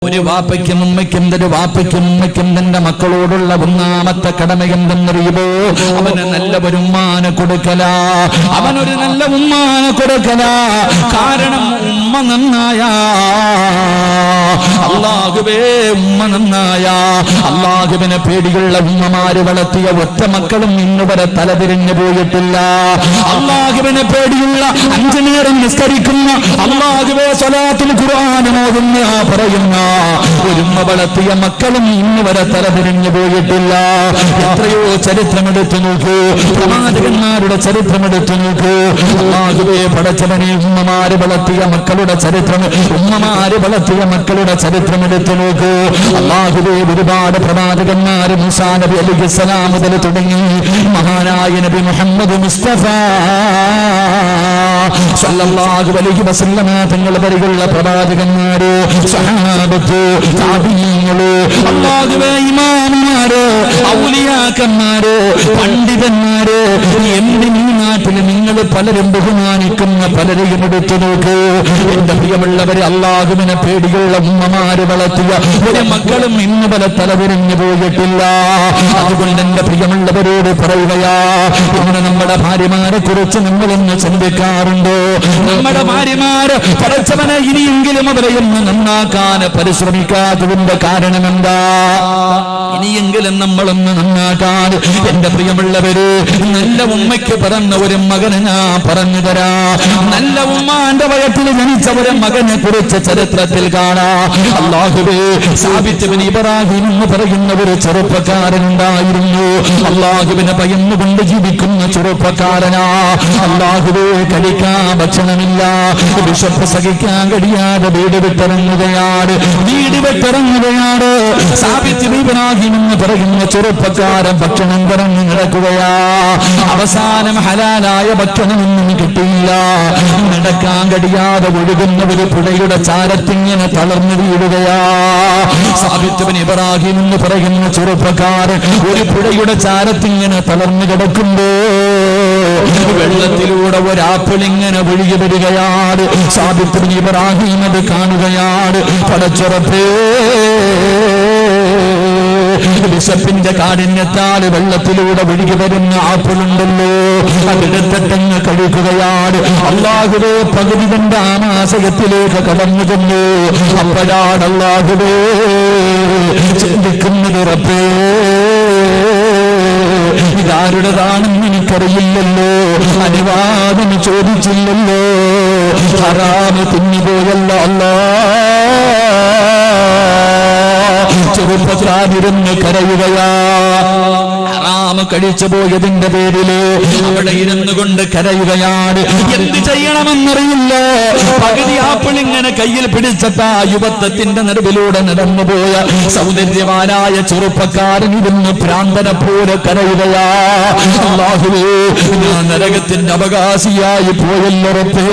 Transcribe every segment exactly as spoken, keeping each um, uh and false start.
ഒരു വാപ്പയ്ക്കും ഉമ്മയ്ക്കും ഒരു വാപ്പയ്ക്കും ഉമ്മയ്ക്കും തന്റെ മക്കളോടുള്ള ഒന്നാമത്തെ കടമ എന്തെന്നറിയുമോ? അവന് നല്ല ഒരു ഉമ്മാനെ കൊടുക്കല, അവനൊരു നല്ല ഉമ്മാനെ കൊടുക്കല. കാരണം ഉമ്മ നന്നായ, അല്ലാഹുവേ ഉമ്മ നന്നായ, അല്ലാഹുവിനെ പേടിയുള്ള ഉമ്മമാര് വളർത്തിയ ഒറ്റ മക്കളും ഇന്നുവരെ തലതിരിഞ്ഞു പോയിട്ടില്ല. അല്ലാഹുവിനെ പേടിയുള്ള അഞ്ചു നേരം നിസ്കരിക്കുന്ന, അല്ലാഹുവേ സ്വലാത്തുൽ ഖുർആൻ ഓതുന്ന പറയുന്ന ഒരുമ്മ വളർത്തിയ മക്കളും ഇന്ന് വരെ തലതിരിഞ്ഞു പോയിട്ടില്ല. എത്രയോ ചരിത്രമെടുത്തു നോക്കൂ, പ്രവാചകന്മാരുടെ ചരിത്രമെടുത്തു നോക്കൂ. അല്ലാഹുവേ പടച്ചവനെ ഉമ്മമാര് വളർത്തിയ മക്കളുടെ ചരിത്രം, ഉമ്മമാര് വളർത്തിയ മക്കളുടെ ചരിത്രം എടുത്തു നോക്കൂ. അല്ലാഹുവേ ഒരുപാട് പ്രവാചകന്മാര് മൂസാ നബി അലൈഹിസ്സലാം മുതൽ തുടങ്ങി മഹാനായ നബി മുഹമ്മദ് മുസ്തഫ സല്ലല്ലാഹു അലൈഹി വസല്ലമ തങ്ങൾ വരെയുള്ള പ്രവാചകന്മാര്, സഹാബത്ത്, താബീഈങ്ങള്, അല്ലാഹുവേ ഇമാമുമാര്, ഔലിയാക്കന്മാര്, പണ്ഡിതന്മാര്, എന്തിനീ നാട്ടിൽ നിങ്ങൾ പലരും ബഹുമാനിക്കുന്ന പലരെയും എടുത്തു നോക്ക്. എന്റെ പ്രിയമുള്ളവരെ, അല്ലാഹുവിനെ പേടിയുള്ള ഉമ്മമാര് വളർത്തിയ ഒരു മക്കളും ഇന്ന് പല തലതിരിഞ്ഞു പോയിട്ടില്ല. അതുകൊണ്ട് എന്റെ പ്രിയമുള്ളവരോട് പറയുകയാ, ഇന്ന് നമ്മുടെ ഭാര്യമാരെ കുറിച്ച് നമ്മളൊന്ന് ചിന്തിക്കാറുണ്ടോ? നമ്മുടെ ഭാര്യമാര് പടച്ചവനെ ഇനിയെങ്കിലും അവരെ ഒന്ന് നന്നാക്കാൻ പരിശ്രമിക്കാത്തതിന്റെ കാരണം എന്താ? ഇനിയെങ്കിലും നമ്മളൊന്ന് നന്നാക്കാൻ. എന്റെ പ്രിയമുള്ളവര്, നല്ല ഉമ്മയ്ക്ക് പറഞ്ഞ ഒരു മകനെ ഞാൻ പറഞ്ഞു തരാ. നല്ല ഉമ്മാന്റെ വയറ്റിൽ ജനിച്ച ഒരു മകനെ കുറിച്ച് ചരിത്രത്തിൽ കാണാം. അല്ലാഹുവേ, സാബിത്ത് ബിൻ ഇബ്രാഹിം എന്ന് പറയുന്ന ഒരു ചെറുപ്പക്കാരനുണ്ടായിരുന്നു. അല്ലാഹുവിനെ ഭയന്നുകൊണ്ട് ജീവിക്കുന്ന ചെറുപ്പക്കാരനാ. അല്ലാഹുവേ, കഴിക്കാൻ ഭക്ഷണമില്ല, വിശപ്പ് സഹിക്കാൻ കഴിയാതെ വീട് വിട്ടിറങ്ങുകയാണ് വീട് വിട്ടിറങ്ങുകയാണ് സാബിത്ത് ബിൻ ഇബ്രാഹിം എന്ന് പറയുന്ന ചെറുപ്പക്കാരൻ ഭക്ഷണം പറഞ്ഞു നടക്കുകയാ. അവസാനം ഹലാലായ ഭക്ഷണമൊന്നും കിട്ടിയില്ല. നടക്കാൻ കഴിയാതെ ഒഴുകുന്ന ഒരു പുഴയുടെ ചാരത്തിങ്ങനെ തളർന്നു വീഴുകയാ. സാബിത്ത് ബിൻ ഇബ്രാഹിം എന്ന് പറയുന്ന ചെറുപ്പക്കാരൻ ഒരു പുഴയുടെ ചാരത്തിങ്ങനെ തളർന്നു കിടക്കുമ്പോ വെള്ളത്തിലൂടെ ഒരാപ്പിൾ ഇങ്ങനെ ഒഴുകി വരികയാണ്. സാബിത്ത് ബിൻ ഇബ്രാഹിം അത് കാണുകയാണ്. പടച്ചുറപ്പേ, വിശപ്പിന്റെ കാഠിന്യത്താൽ വെള്ളത്തിലൂടെ ഒഴുകി വരുന്ന ആപ്പിളുണ്ടല്ലോ, അതെടുത്തിട്ടങ്ങ് കഴിക്കുകയാണ്. അല്ലാഹുവേ, പകുതി കൊണ്ട് ആമാശയത്തിലേക്ക് കടന്നു ചെന്നു. അപ്പോഴാണ് അല്ലാഹുവേ ചിന്തിക്കുന്നത്, റബ്ബേ ഇതാരുടേതാണെന്ന് എനിക്കറിയില്ലല്ലോ, അനുവാദം ചോദിച്ചില്ലല്ലോ, ഹറാമ് തിന്നുപോയല്ലോ അല്ലാ. ചെറുപ്പക്കാരിരുന്ന് കരയുകയാ. ഹറാമ് കഴിച്ചു പോയതിന്റെ പേരില് അവിടെ ഇരുന്നു കൊണ്ട് കരയുകയാണ്. എന്ത് ചെയ്യണമെന്നറിയില്ല. പകുതി ആപ്പിൾ ഇങ്ങനെ കയ്യിൽ പിടിച്ചിട്ടാ യുവത്വത്തിന്റെ നടുവിലൂടെ നടന്നുപോയ സൗന്ദര്യവാനായ ചെറുപ്പക്കാരൻ ഇരുന്ന് ഭ്രാന്തനെ പോലെ കരയുകയാ. അല്ലാഹുവേ, ഞാൻ നരകത്തിന്റെ അവകാശിയായി പോയല്ലോ റബ്ബേ.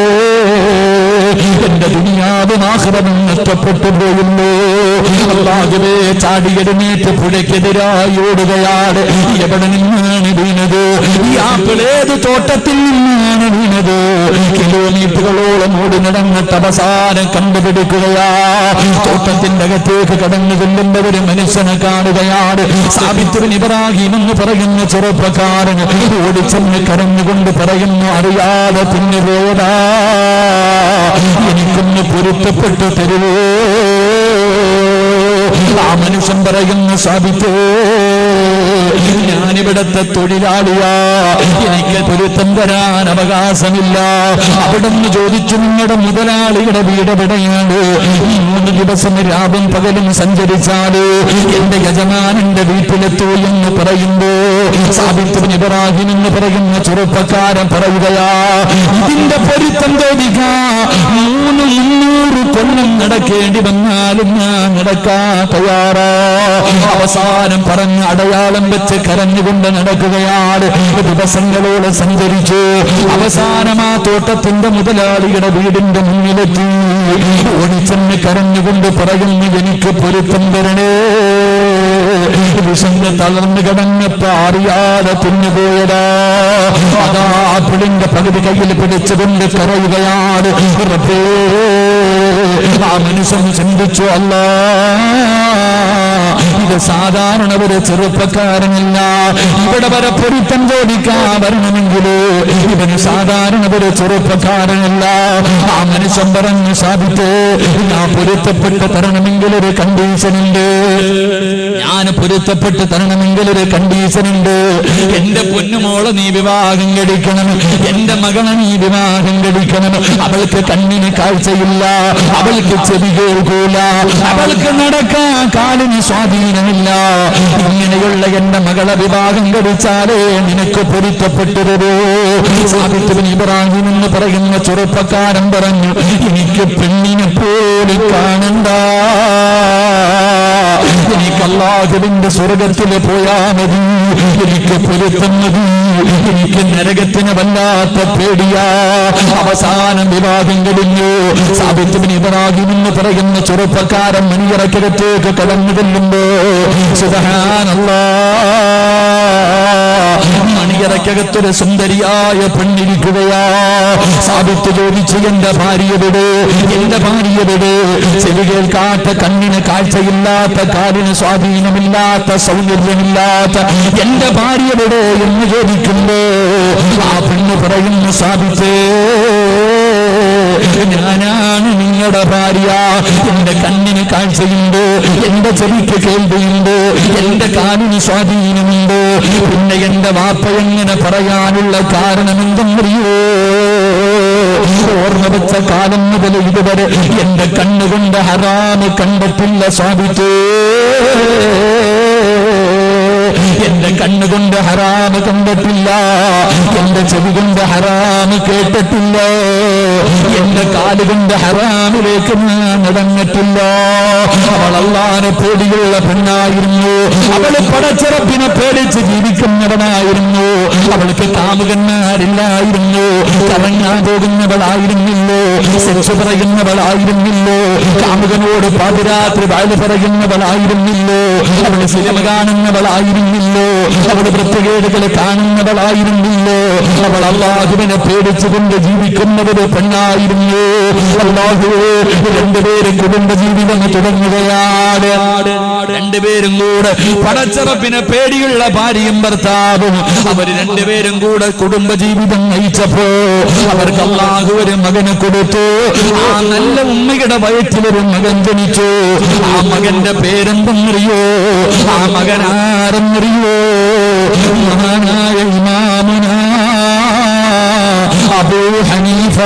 എന്റെ ദുനിയാവും ആഖിറത്തും നഷ്ടപ്പെട്ടു പോയല്ലോ. അല്ലാഹുവേ, ചാടിയെഴുന്നേറ്റ് പുഴയ്ക്കെതിരായി ഓടുകയാണ്. എവിടെ നിന്നാണ് വീണത്? ഈ ആപ്പിൾ ഏത് തോട്ടത്തിൽ നിന്നാണ് വീണത്? കിലോമീറ്ററുകളോളം ഓടി നടന്നിട്ട് അവസാനം കണ്ടുപിടിക്കുകയാ. തോട്ടത്തിന്റെ അകത്തേക്ക് കടന്നു കൊല്ലുന്ന ഒരു മനുഷ്യനെ കാണുകയാണ്. സാബിത്ത് ബിൻ ഇബ്രാഹിം എന്ന് പറയുന്ന ചെറുപ്പക്കാരൻ ഓടിച്ചെന്ന് കരഞ്ഞുകൊണ്ട് പറയുന്നു, അറിയാതെ തിന്നുപോയതാ, എനിക്കൊന്ന് പൊരുത്തപ്പെട്ടു തരുവോ? ആ മനുഷ്യൻ പറയുന്നു, സാബിത്തേ, ഞാനിവിടത്തെ തൊഴിലാളിയാ, എനിക്ക് പൊരുത്തം തരാൻ അവകാശമില്ല. അവിടുന്ന് ചോദിച്ചു, നിങ്ങളുടെ മുതലാളിയുടെ വീട് എവിടെയാണ്? മൂന്ന് ദിവസം രാവും പകലും സഞ്ചരിച്ചാല് എന്റെ യജമാനന്റെ വീട്ടിലെത്തൂ എന്ന് പറയുമ്പോ സാബിത്ത് ബിൻ ഇബ്രാഹിം എന്ന് പറയുന്ന ചെറുപ്പക്കാരൻ പറയുകയാ, ഇതിന്റെ പൊരുത്തം ചോദിക്കാ മൂന്ന് മുന്നൂറ് കൊല്ലം നടക്കേണ്ടി വന്നാലും ഞാൻ നടക്കാൻ തയ്യാറാ. അവസാനം പറഞ്ഞ അടയാളം വെച്ച് കരഞ്ഞുകൊണ്ട് നടക്കുകയാണ്. ദിവസങ്ങളോട് സഞ്ചരിച്ചു. അവസാനം ആ തോട്ടത്തിന്റെ മുതലാളിയുടെ വീടിന്റെ മുന്നിലെത്തി. ഓടിച്ചെന്ന് കരഞ്ഞുകൊണ്ട് പറയുന്നു, എനിക്ക് പൊരുത്തം തരണേ. വിശന്ന് തളർന്നു കിടന്നപ്പോ അറിയാതെ തിന്നുപോയതാ. അതാ ആപ്പിളിന്റെ പകുതി കയ്യിൽ പിടിച്ചുകൊണ്ട് കരയുകയാണ്. റബ്ബേ, ആ മനുഷ്യൻ ചിന്തിച്ചു, അല്ലാ ഇത് സാധാരണ ഒരു ചെറുപ്പക്കാരനല്ല, ഇവിടെ വരെ പൊരുത്തം ചോദിക്കാൻ വരണമെങ്കില് ഇവന് സാധാരണ ഒരു ചെറുപ്പക്കാരനല്ല. ആ മനുഷ്യൻ പറഞ്ഞു, സാബിത്ത് ഞാൻ പൊരുത്തപ്പെട്ട് തരണമെങ്കിൽ ഒരു കണ്ടീഷൻ ഉണ്ട്, ഞാൻ പൊരുത്തപ്പെട്ട് തരണമെങ്കിൽ ഒരു കണ്ടീഷൻ ഉണ്ട്. എന്റെ പൊന്നുമോളെ നീ വിവാഹം കഴിക്കണം, എന്റെ മകളെ നീ വിവാഹം കഴിക്കണം. അവൾക്ക് കണ്ണിന് കാഴ്ചയില്ല, അവൾക്ക് ചെവി കേൾക്കൂല, അവൾക്ക് നടക്കാൻ കാലിന് സ്വാധീനമില്ല. ഇങ്ങനെയുള്ള എന്റെ മകളെ വിവാഹം കഴിച്ചാലേ നിനക്ക് പൊരുത്തപ്പെട്ടു തരൂ. സാബിത്ത് ബിൻ ഇബ്രാഹിം എന്ന് പറയുന്ന ചെറുപ്പക്കാരൻ പറഞ്ഞു, എനിക്ക് പെണ്ണിനെ പോലും കാണണ്ട, എനിക്ക് അല്ലാഹുവിന്റെ സ്വർഗത്തിൽ പോയാ മതി, എനിക്ക് പൊരുത്തം മതി, എനിക്ക് നരകത്തിന് വല്ലാത്ത പേടിയാ. അവസാനം വിവാഹം കഴിഞ്ഞു. സാബിത്ത് ബിൻ ഇബ്രാഹിം എന്ന് പറയുന്ന ചെറുപ്പക്കാരൻ മണിയറക്കകത്തേക്ക് കടന്നു ചെല്ലുമ്പോ സുബ്ഹാനല്ലാഹ്, മണിയറക്കകത്തൊരു സുന്ദരിയായ പെണ്ണിരിക്കുകയാ. സാബിത്ത് ചോദിച്ചു, എന്റെ ഭാര്യയുടെ എന്റെ ഭാര്യയുടെ ചെവി കേൾക്കാത്ത, കണ്ണിന് കാഴ്ചയില്ലാത്ത, കാലിന് സ്വാധീനമില്ലാത്ത, സൗന്ദര്യമില്ലാത്ത എന്റെ ഭാര്യയുടെ എന്ന് ചോദിക്കുമ്പോ ആ പെണ്ണ് പറയുന്നു, സാബിത്തേ ഞാനാണ് നിങ്ങളുടെ ഭാര്യ, എന്റെ കണ്ണിന് കാഴ്ചയുണ്ട്, എന്റെ ചെവിക്ക് കേൾവിയുണ്ട്, എന്റെ കാലിന് സ്വാധീനമുണ്ട്. പിന്നെ എന്റെ വാപ്പ എങ്ങനെ പറയാനുള്ള കാരണം എന്തെന്നറിയോ? ഓർമ്മ വെച്ച കാലം മുതൽ ഇതുവരെ എന്റെ കണ്ണുകൊണ്ട് ഹറാമ് കണ്ടിട്ടില്ല സാബിത്തേ, എന്റെ കണ്ണുകൊണ്ട് ഹറാമ് കണ്ടിട്ടില്ല, എന്റെ ചെവി കൊണ്ട് ഹറാമ് കേട്ടിട്ടില്ല, എന്റെ കാലുകൊണ്ട് ഹറാമിലേക്ക് ഞാൻ നടന്നിട്ടില്ല. അവൾ അല്ലാഹുവിനെ പേടിയുള്ള പെണ്ണായിരുന്നു, അവള് പടച്ചറപ്പിനെ പേടിച്ച് ജീവിക്കുന്നവനായിരുന്നു. അവൾക്ക് കാമുകന്മാരില്ലായിരുന്നു, കറങ്ങാൻ പോകുന്നവളായിരുന്നില്ലോ, സെക്സ് പറയുന്നവളായിരുന്നില്ലോ, കാമുകനോട് പാതിരാത്രി വാഴ പറയുന്നവളായിരുന്നില്ലോ, അവൾ സിനിമ കാണുന്നവളായിരുന്നില്ലോ, അവൾ വൃത്തികേടുകളെ കാണുന്നവളായിരുന്നില്ലോ. അവൾ അല്ലാഹുവിനെ പേടിച്ചുകൊണ്ട് ജീവിക്കുന്നവര് പെണ്ണായിരുന്നു. അല്ലാഹുവേ, രണ്ടുപേരും കുടുംബജീവിതം തുടങ്ങുകയാണ്. രണ്ടുപേരും കൂടെ പടച്ചറപ്പിനെ പേടിയുള്ള ഭാര്യയും ഭർത്താവും അവര് രണ്ടുപേരും കൂടെ കുടുംബജീവിതം നയിച്ചപ്പോ അവർക്ക് അല്ലാഹു ഒരു മകനെ കൊടുത്തു. ആ നല്ല ഉമ്മയുടെ വയറ്റിലൊരു മകൻ ജനിച്ചു. ആ മകന്റെ പേരെന്തെന്നറിയോ? ആ മകൻ ആരെന്നറിയോ? മഹാനായ ഇമാമുന അബൂ ഹനീഫ,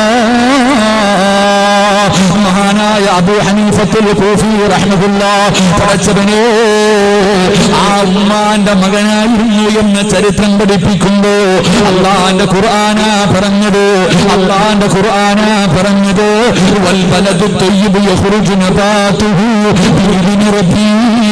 മഹാനായ അബൂ ഹനീഫത്തുൽ കൂഫി റഹ്മത്തുള്ളാഹി. പടച്ചവനേ, ആ ഉമ്മാന്റെ മകനായിരുന്നു എന്ന് ചരിത്രം പഠിപ്പിക്കുമ്പോ അല്ലാഹുവിന്റെ ഖുർആനാ പറഞ്ഞത്, അല്ലാഹുവിന്റെ ഖുർആനാ പറഞ്ഞത്, വൽ ബലദു തയ്യിബു യഖ്റുജു നബാതുഹു ബിഇذن റബ്ബി.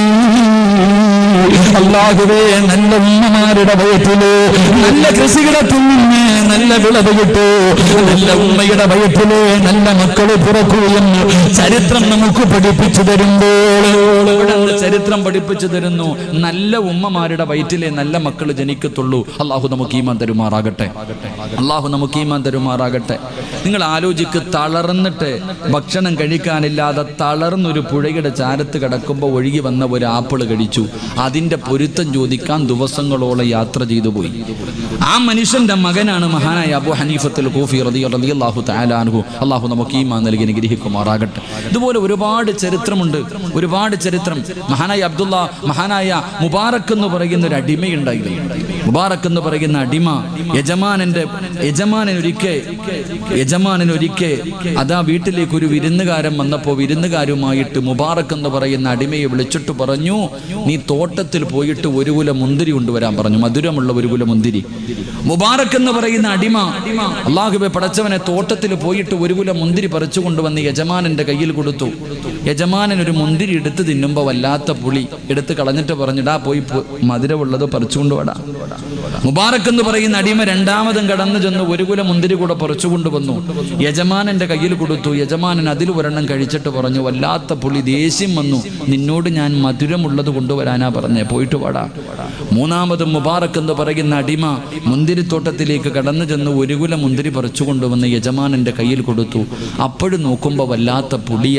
അല്ലാഹുവേ, നല്ല ഉമ്മമാരുടെ വയറ്റില് നല്ല കൃഷിയിടത്തിൽ നിന്ന് നല്ല വിളവ് കിട്ടൂ, നല്ല ഉമ്മയുടെ വയറ്റില് നല്ല മക്കളെ പിറക്കൂ എന്ന് ചരിത്രം നമുക്ക് പഠിപ്പിച്ചു തരുമ്പോൾ ചരിത്രം പഠിപ്പിച്ചു തരുന്നു. നല്ല ഉമ്മമാരുടെ വയറ്റിലെ നല്ല മക്കൾ ജനിക്കത്തുള്ളൂ. അല്ലാഹു നമുക്ക് ഈമാൻ തരുമാറാകട്ടെ, അല്ലാഹു നമുക്ക് ഈമാൻ തരുമാറാകട്ടെ. നിങ്ങൾ ആലോചിക്ക്, തളർന്നിട്ട് ഭക്ഷണം കഴിക്കാനില്ലാതെ തളർന്നൊരു പുഴയുടെ ചാരത്ത് കിടക്കുമ്പോൾ ഒഴുകി വന്ന ഒരു ആപ്പിള് കഴിച്ചു. അതിന്റെ പൊരുത്തം ചോദിക്കാൻ ദിവസങ്ങളോളം യാത്ര ചെയ്തു പോയി. ആ മനുഷ്യന്റെ മകനാണ് മഹാനായ അബൂ ഹനീഫത്തുൽ കൂഫി റളിയല്ലാഹു തആല അൻഹു. അല്ലാഹു നമുക്ക് ഈമാൻ നൽകി അനുഗ്രഹിക്കുമാറാകട്ടെ. ഇതുപോലെ ഒരുപാട് ചരിത്രമുണ്ട്, ഒരുപാട് ചരിത്രം. മഹാനായ അബ്ദുള്ള, മഹാനായ മുബാറക് എന്ന് പറയുന്ന ഒരു അടിമയുണ്ടായിരുന്നു. മുബാറക് എന്ന് പറയുന്ന അടിമ യജമാനന്റെ യജമാനൊരിക്കെ യജമാനൊരിക്കെ അതാ വീട്ടിലേക്ക് ഒരു വിരുന്നുകാരൻ വന്നപ്പോൾ വിരുന്നുകാരുമായിട്ട് മുബാറക് എന്ന് പറയുന്ന അടിമയെ വിളിച്ചിട്ട് പറഞ്ഞു, നീ തോട്ടത്തിൽ പോയിട്ട് ഒരു കുല മുന്തിരി കൊണ്ടുവരാൻ പറഞ്ഞു, മധുരമുള്ള ഒരു കുല മുന്തിരി. മുബാറക് എന്ന് പറയുന്ന അടിമ അല്ലാഹുവേ പടച്ചവനെ തോട്ടത്തിൽ പോയിട്ട് ഒരു കുല മുന്തിരി പറിച്ചു കൊണ്ടുവന്ന് യജമാനന്റെ കയ്യിൽ കൊടുത്തു. യജമാനൻ ഒരു മുന്തിരി എടുത്ത് തിന്നുമ്പോ വല്ലാത്ത പുളി എടുത്ത് കളഞ്ഞിട്ട് പറഞ്ഞിടാ, പോയി മധുരമുള്ളത് പറിച്ചുകൊണ്ടുപോടാ. മുബാറക് എന്ന് പറയുന്ന അടിമ രണ്ടാമതും കടന്നു ചെന്ന് ഒരു കുല മുന്തിരി കൂടെ പറിച്ചു കൊണ്ടുവന്നു. യജമാനന്റെ കയ്യിൽ കൊടുത്തു. യജമാനൻ അതിൽ ഒരെണ്ണം കഴിച്ചിട്ട് പറഞ്ഞു, വല്ലാത്ത പുളി, ദേഷ്യം വന്നു, നിന്നോട് ഞാൻ മധുരമുള്ളത് കൊണ്ടുവരാനാ പറഞ്ഞേ, പോയിട്ട് വാടാ. മൂന്നാമതും മുബാറക് എന്ന് പറയുന്ന അടിമ മുന്തിരിത്തോട്ടത്തിലേക്ക് കടന്നു ചെന്ന് ഒരു കുല മുന്തിരി പറിച്ചു കൊണ്ടുവന്ന് യജമാനന്റെ കയ്യിൽ കൊടുത്തു. അപ്പോഴും നോക്കുമ്പോൾ വല്ലാത്ത പുളിയ.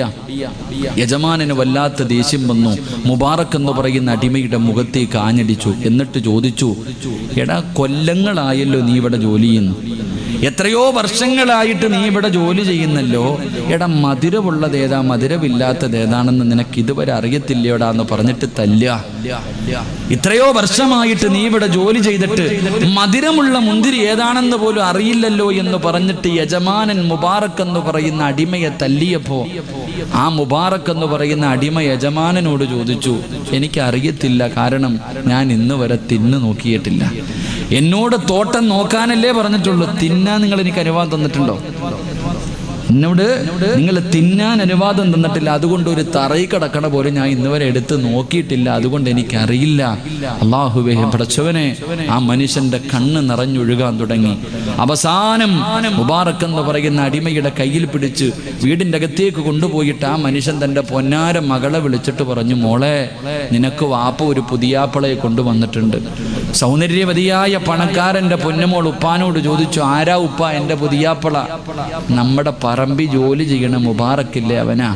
യജമാനന് വല്ലാത്ത ദേഷ്യം വന്നു. മുബാറക് എന്ന് പറയുന്ന അടിമയുടെ മുഖത്തേക്ക് ആഞ്ഞടിച്ചു. എന്നിട്ട് ചോദിച്ചു, എടാ കൊല്ലങ്ങളായല്ലോ നീ ഇവിടെ ജോലി ചെയ്യുന്നു, എത്രയോ വർഷങ്ങളായിട്ട് നീ ഇവിടെ ജോലി ചെയ്യുന്നല്ലോ, എടാ മധുരമുള്ളത് ഏതാ മധുരമില്ലാത്തത് ഏതാണെന്ന് നിനക്ക് ഇതുവരെ അറിയത്തില്ലയോടാ എന്ന് പറഞ്ഞിട്ട് തല്ല. ഇത്രയോ വർഷമായിട്ട് നീ ഇവിടെ ജോലി ചെയ്തിട്ട് മധുരമുള്ള മുന്തിരി ഏതാണെന്ന് പോലും അറിയില്ലല്ലോ എന്ന് പറഞ്ഞിട്ട് യജമാനൻ മുബാറക് എന്ന് പറയുന്ന അടിമയെ തല്ലിയപ്പോ ആ മുബാറക് എന്ന് പറയുന്ന അടിമ യജമാനനോട് ചോദിച്ചു, എനിക്ക് അറിയത്തില്ല, കാരണം ഞാൻ ഇന്ന് വരെ തിന്നു നോക്കിയിട്ടില്ല. എന്നോട് തോട്ടം നോക്കാനല്ലേ പറഞ്ഞിട്ടുള്ളൂ, തിന്നാൻ നിങ്ങൾ എനിക്ക് അനുവാദം തന്നിട്ടുണ്ടോ? എന്നോട് നിങ്ങൾ തിന്നാൻ അനുവാദം തന്നിട്ടില്ല. അതുകൊണ്ട് ഒരു തറയിൽ കിടക്കണ പോലും ഞാൻ ഇന്നുവരെ എടുത്ത് നോക്കിയിട്ടില്ല. അതുകൊണ്ട് എനിക്കറിയില്ല. അല്ലാഹുവേ, പടച്ചവനെ, ആ മനുഷ്യന്റെ കണ്ണ് നിറഞ്ഞൊഴുകാൻ തുടങ്ങി. അവസാനം മുബാറക് എന്ന് പറയുന്ന അടിമയുടെ കയ്യിൽ പിടിച്ച് വീടിൻ്റെ അകത്തേക്ക് കൊണ്ടുപോയിട്ട് ആ മനുഷ്യൻ തൻ്റെ പൊന്നാര മകളെ വിളിച്ചിട്ട് പറഞ്ഞു, മോളെ, നിനക്ക് വാപ്പ ഒരു പുതിയാപ്പളയെ കൊണ്ടുവന്നിട്ടുണ്ട്. സൗന്ദര്യവതിയായ പണക്കാരൻ്റെ പൊന്നുമോൾ ഉപ്പാനോട് ചോദിച്ചു, ആരാ ഉപ്പ എൻ്റെ പുതിയാപ്പള? നമ്മുടെ പറമ്പി ജോലി ചെയ്യണ മുബാറക്കില്ലേ അവനാ.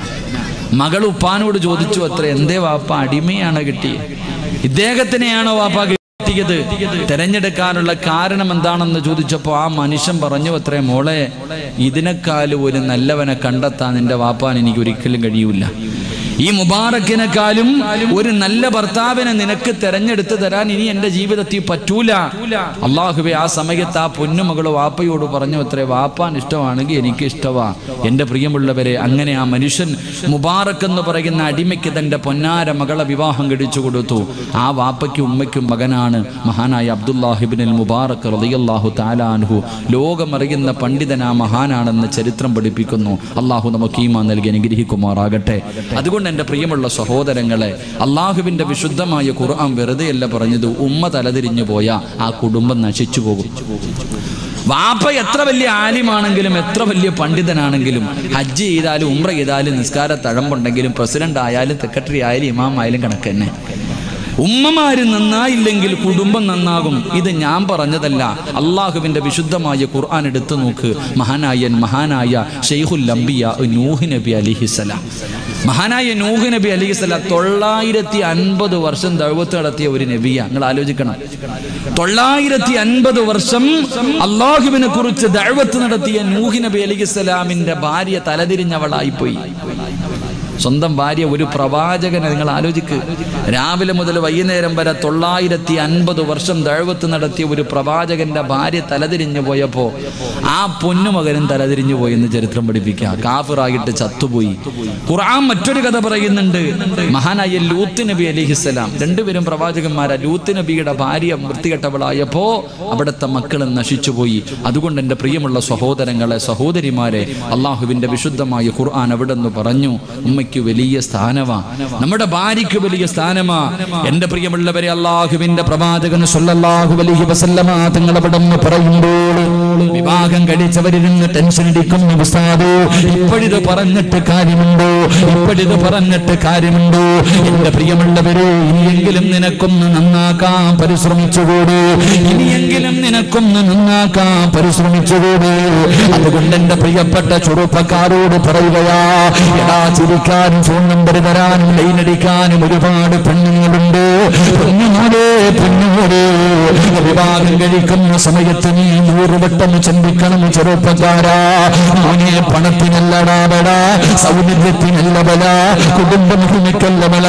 മകൾ ഉപ്പാനോട് ചോദിച്ചു അത്ര, എന്തേ വാപ്പ അടിമയാണ് കിട്ടിയത്, ഇദ്ദേഹത്തിനെയാണോ വാപ്പ കിട്ടിയത്? തെരഞ്ഞെടുക്കാനുള്ള കാരണം എന്താണെന്ന് ചോദിച്ചപ്പോൾ ആ മനുഷ്യൻ പറഞ്ഞു അത്രേ, മോളെ, ഇതിനേക്കാളും ഒരു നല്ലവനെ കണ്ടെത്താൻ നിന്റെ വാപ്പാൻ എനിക്ക് ഒരിക്കലും കഴിയൂല. ഈ മുബാറക്കിനെക്കാളും ഒരു നല്ല ഭർത്താവിനെ നിനക്ക് തെരഞ്ഞെടുത്ത് തരാൻ ഇനി എൻ്റെ ജീവിതത്തിൽ പറ്റൂല. അള്ളാഹുവേ, ആ സമയത്ത് ആ പൊന്നുമകള് വാപ്പയോട് പറഞ്ഞു അത്രേ, വാപ്പാൻ ഇഷ്ടമാണെങ്കിൽ എനിക്ക് ഇഷ്ടമാ. എൻ്റെ പ്രിയമുള്ളവരെ, അങ്ങനെ ആ മനുഷ്യൻ മുബാറക് എന്ന് പറയുന്ന അടിമയ്ക്ക് തൻ്റെ പൊന്നാര മകളെ വിവാഹം കഴിച്ചു കൊടുത്തു. ആ വാപ്പയ്ക്കും ഉമ്മയ്ക്കും മകനാണ് മഹാനായ അബ്ദുല്ലാഹിബ്നുൽ മുബാറക് റളിയല്ലാഹു തആല അൻഹു. ലോകമറിയുന്ന പണ്ഡിതൻ ആ മഹാനാണെന്ന് ചരിത്രം പഠിപ്പിക്കുന്നു. അള്ളാഹു നമുക്ക് ഈമാൻ നൽകി അനുഗ്രഹിക്കുമാറാകട്ടെ. അതുകൊണ്ട് എൻ്റെ പ്രിയമുള്ള സഹോദരങ്ങളെ, അള്ളാഹുവിൻ്റെ വിശുദ്ധമായ ഖുർആൻ വെറുതെയല്ല പറഞ്ഞത്, ഉമ്മ തലതിരിഞ്ഞു പോയാൽ ആ കുടുംബം നശിച്ചു പോകും. വാപ്പ എത്ര വലിയ ആലിമാണെങ്കിലും എത്ര വലിയ പണ്ഡിതനാണെങ്കിലും ഹജ്ജ് ചെയ്താലും ഉംറ ചെയ്താലും നിസ്കാര തഴമ്പുണ്ടെങ്കിലും പ്രസിഡന്റ് ആയാലും സെക്രട്ടറി ആയാലും ഇമാം ആയാലും കണക്ക് തന്നെ. ഉമ്മമാര് നന്നായില്ലെങ്കിൽ കുടുംബം നന്നാകും. ഇത് ഞാൻ പറഞ്ഞതല്ല, അള്ളാഹുവിൻ്റെ വിശുദ്ധമായ ഖുർആൻ എടുത്തു നോക്ക്. മഹാനായ മഹാനായ ഷെയ്ഖുൽ അംബിയ നൂഹ് നബി അലൈഹിസ്സലാം, മഹാനായ നൂഹ് നബി അലൈഹിസ്സലാം തൊള്ളായിരത്തി അൻപത് വർഷം ദഅവത്ത് നടത്തിയ ഒരു നബിയാ. നിങ്ങൾ ആലോചിക്കണം, തൊള്ളായിരത്തി അൻപത് വർഷം അള്ളാഹുവിനെ കുറിച്ച് ദഅവത്ത് നടത്തിയ നൂഹ് നബി അലൈഹിസ്സലാമിന്റെ ഭാര്യ തലതിരിഞ്ഞവളായിപ്പോയി. സ്വന്തം ഭാര്യ ഒരു പ്രവാചകനെ നിങ്ങൾ ആലോചിക്ക്. രാവിലെ മുതൽ വൈകുന്നേരം വരെ തൊള്ളായിരത്തി അൻപത് വർഷം ദഅവത്ത് നടത്തിയ ഒരു പ്രവാചകന്റെ ഭാര്യ തലതിരിഞ്ഞു പോയപ്പോ ആ പൊന്നുമകനും തലതിരിഞ്ഞു പോയി എന്ന് ചരിത്രം പഠിപ്പിക്കുക. കാഫിറായിട്ട് ചത്തുപോയി. ഖുർആൻ മറ്റൊരു കഥ പറയുന്നുണ്ട്. മഹാനായ ലൂത്ത് നബി അലൈഹിസ്സലാം, രണ്ടുപേരും പ്രവാചകന്മാരാ. ലൂത്ത് നബിയുടെ ഭാര്യ വൃത്തികെട്ടവളായപ്പോ അവിടുത്തെ മക്കളും നശിച്ചുപോയി. അതുകൊണ്ട് എൻ്റെ പ്രിയമുള്ള സഹോദരങ്ങളെ, സഹോദരിമാരെ, അള്ളാഹുവിൻ്റെ വിശുദ്ധമായ ഖുർആൻ അവിടെ നിന്ന് പറഞ്ഞു, ഉമ്മയ്ക്ക് വലിയ സ്ഥാനമാ, നമ്മുടെ ഭാര്യയ്ക്ക് വലിയ സ്ഥാനമാ. എന്റെ പ്രിയമുള്ളവരെ, അള്ളാഹുവിന്റെ പ്രവാചകൻ സല്ലല്ലാഹു അലൈഹി വസല്ലമ തങ്ങൾ അവിടെ നിന്ന് പറയുമ്പോൾ വിവാഹം കഴിച്ചവരിരുന്ന് ടെൻഷൻ അടിക്കുന്നു. ഉസ്താദേ, ഇപ്പോഴിത് പറഞ്ഞിട്ട് കാര്യമുണ്ടോ? ഇപ്പോഴിത് പറഞ്ഞിട്ട് കാര്യമുണ്ടോ? എന്റെ പ്രിയമുള്ളവരെ, ഇനിയെങ്കിലും നിനക്കൊന്ന് നന്നാക്കാൻ പരിശ്രമിച്ചുകൂടെ? ഇനിയെങ്കിലും നിനക്കൊന്ന് നന്നാക്കാൻ പരിശ്രമിച്ചുകൂടെ? അതുകൊണ്ട് എന്റെ പ്രിയപ്പെട്ട ചെറുപ്പക്കാരോട് പറയുകയാ, എടാ, ചിരിക്കാനും ഫോൺ നമ്പർ തരാനും ലൈനടിക്കാനും ഒരുപാട് പെണ്ണുങ്ങളുണ്ട്. പെണ്ണുങ്ങളെ പെണ്ണുങ്ങളെ വിവാഹം കഴിക്കുന്ന സമയത്ത് നീ നൂറ് വട്ടം ചിന്തിക്കണം ചെറുപ്പക്കാരാ. മോനെ, പണത്തിനല്ലടാ ബല, സൗന്ദര്യത്തിനല്ല ബല, കുടുംബം ഹിമിക്കല്ല ബല,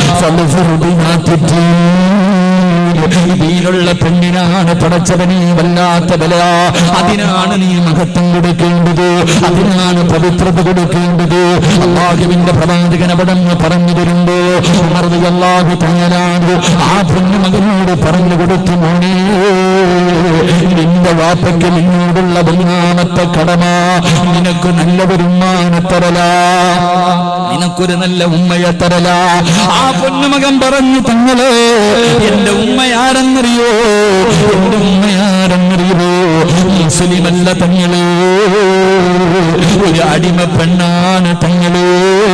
ഇതിലുള്ള പെണ്ണിനാണ് പടച്ചവനെ വല്ലാത്ത ബല. അതിനാണ് നീ മഹത്വം കൊടുക്കേണ്ടത്, അതിനാണ് പവിത്രത കൊടുക്കേണ്ടത്. അല്ലാഹുവിന്റെ പ്രവാചകൻ അവിടെ പറഞ്ഞു തരുമ്പോ റളിയല്ലാഹു തആല ആ പെണ്ണുമകനോട് പറഞ്ഞു കൊടുത്തു, മോനെ, നിന്റെ വാപ്പയ്ക്ക് നിന്നോടുള്ള ഒന്നാമത്തെ കടമ നിനക്ക് നല്ല ഒരു ഉമ്മാനെ തരല, നിനക്കൊരു നല്ല ഉമ്മയെ തരല. ആ പൊന്നുമകൻ പറഞ്ഞു, തങ്ങളെ, എന്റെ ഉമ്മയെ ഉമ്മയാരെന്നറിയോ? എന്റെ ഉമ്മയാരെന്നറിയോ? മുസ്ലിമല്ല തങ്ങളെ, ഒരു അടിമ പെണ്ണാണ് തങ്ങളെ.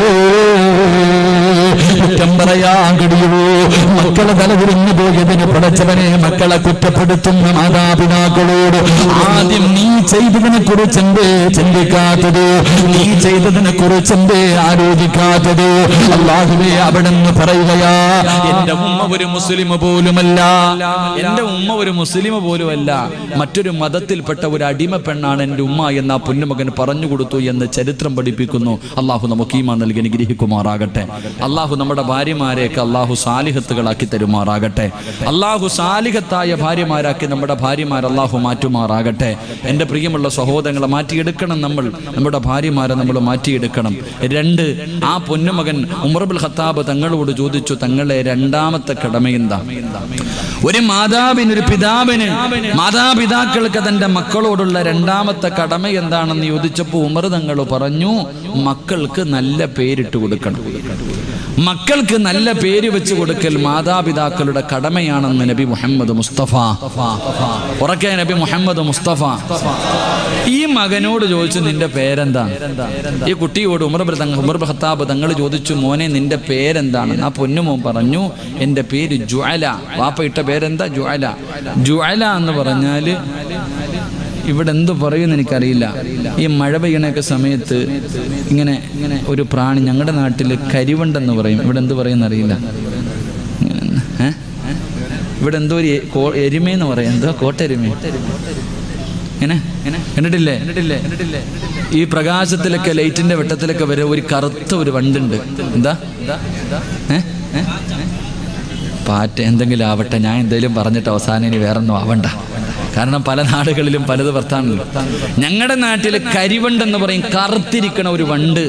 കുറ്റം പറയാൻ കഴിയുമോ? മക്കളെ തലതിരിഞ്ഞു പോയതിന് പടച്ചവനെ മക്കളെ കുറ്റപ്പെടുത്തുന്ന മാതാപിതാക്കളോട് ആദ്യം നീ ചെയ്തതിനെ കുറിച്ചെന്തേ ചിന്തിക്കാത്തത്? നീ ചെയ്തതിനെ കുറിച്ചെന്തേ ആലോചിക്കാത്തത്? അല്ലാഹുവേ, അവിടെ നിന്ന് പറയുകയാ, എന്റെ ഉമ്മ ഒരു മുസ്ലിം പോലുമല്ല, എന്റെ ഉമ്മ ഒരു മുസ്ലിം പോലുമല്ല, മറ്റൊരു മതത്തിൽപ്പെട്ട ഒരു അടിമ പെണ്ണാണ് എന്റെ ഉമ്മ എന്ന് ആ പൊന്നുമകൻ പറഞ്ഞു കൊടുത്തു എന്ന് ചരിത്രം പഠിപ്പിക്കുന്നു. അള്ളാഹു നമുക്ക് ഈമാൻ നൽകി അനുഗ്രഹിക്കുമാറാകട്ടെ. അള്ളാഹു നമ്മുടെ ഭാര്യമാരെയൊക്കെ അള്ളാഹു സാലിഹത്തുകളാക്കി തരുമാറാകട്ടെ. അള്ളാഹു സാലിഹത്തായ ഭാര്യമാരാക്കി നമ്മുടെ ഭാര്യമാർ അള്ളാഹു മാറ്റുമാറാകട്ടെ. എൻ്റെ പ്രിയമുള്ള സഹോദരങ്ങളെ, മാറ്റിയെടുക്കണം നമ്മൾ, നമ്മുടെ ഭാര്യമാരെ നമ്മൾ മാറ്റിയെടുക്കണം. രണ്ട്, ആ പൊന്നുമകൻ ഉമർ ഇബ്നുൽ ഖത്താബ് തങ്ങളോട് ചോദിച്ചു, തങ്ങളെ രണ്ടാമത്തെ കടമ എന്താ? ഒരു മാതാവിന്, ഒരു പിതാവിന്, മാതാപിതാക്കൾക്ക് തന്റെ മക്കളോടുള്ള രണ്ടാമത്തെ കടമ എന്താണെന്ന് ചോദിച്ചപ്പോൾ ഉമർ തങ്ങൾ പറഞ്ഞു, മക്കൾക്ക് നല്ല പേരിട്ട് കൊടുക്കണം. മക്കൾക്ക് നല്ല പേര് വെച്ച് കൊടുക്കൽ മാതാപിതാക്കളുടെ കടമയാണെന്ന് നബി മുഹമ്മദ് മുസ്തഫ. ഉറക്കെ നബി മുഹമ്മദ് മുസ്തഫ ഈ മകനോട് ചോദിച്ചു, നിന്റെ പേരെന്താ? ഈ കുട്ടിയോട് ഉമർ ഉമർ ഖത്താബ് തങ്ങൾ ചോദിച്ചു, മോനെ നിന്റെ പേരെന്താണ്? ആ പൊന്നുമോൻ പറഞ്ഞു, എൻ്റെ പേര് ജുഅല. വാപ്പ ഇട്ട പേരെന്താ? ജുഅല. ജുഅല എന്ന് പറഞ്ഞാല് ഇവിടെ എന്തു പറയുമെന്ന് എനിക്കറിയില്ല. ഈ മഴ പെയ്യണൊക്കെ സമയത്ത് ഇങ്ങനെ ഇങ്ങനെ ഒരു പ്രാണി, ഞങ്ങളുടെ നാട്ടിൽ കരിവണ്ടെന്ന് പറയും, ഇവിടെ എന്ത് പറയുമെന്ന് അറിയില്ല. ഏഹ് ഇവിടെ എന്തോ ഒരു എരുമയെന്ന് പറയും, എന്തോ കോട്ടെരുമ. ഇങ്ങനെ കണ്ടിട്ടില്ലേ? കണ്ടിട്ടില്ലേ? ഈ പ്രകാശത്തിലൊക്കെ ലൈറ്റിന്റെ വെട്ടത്തിലൊക്കെ വരെ ഒരു കറുത്ത ഒരു വണ്ടുണ്ട്. എന്താ? ഏഹ് പാറ്റ എന്തെങ്കിലും ആവട്ടെ, ഞാൻ എന്തെങ്കിലും പറഞ്ഞിട്ട് അവസാനം ഇനി വേറൊന്നും ആവണ്ട. കാരണം പല നാടുകളിലും പലത് വർത്താനല്ലോ. ഞങ്ങളുടെ നാട്ടിൽ കരിവണ്ടെന്ന് പറയും, കറുത്തിരിക്കണ ഒരു വണ്ട്,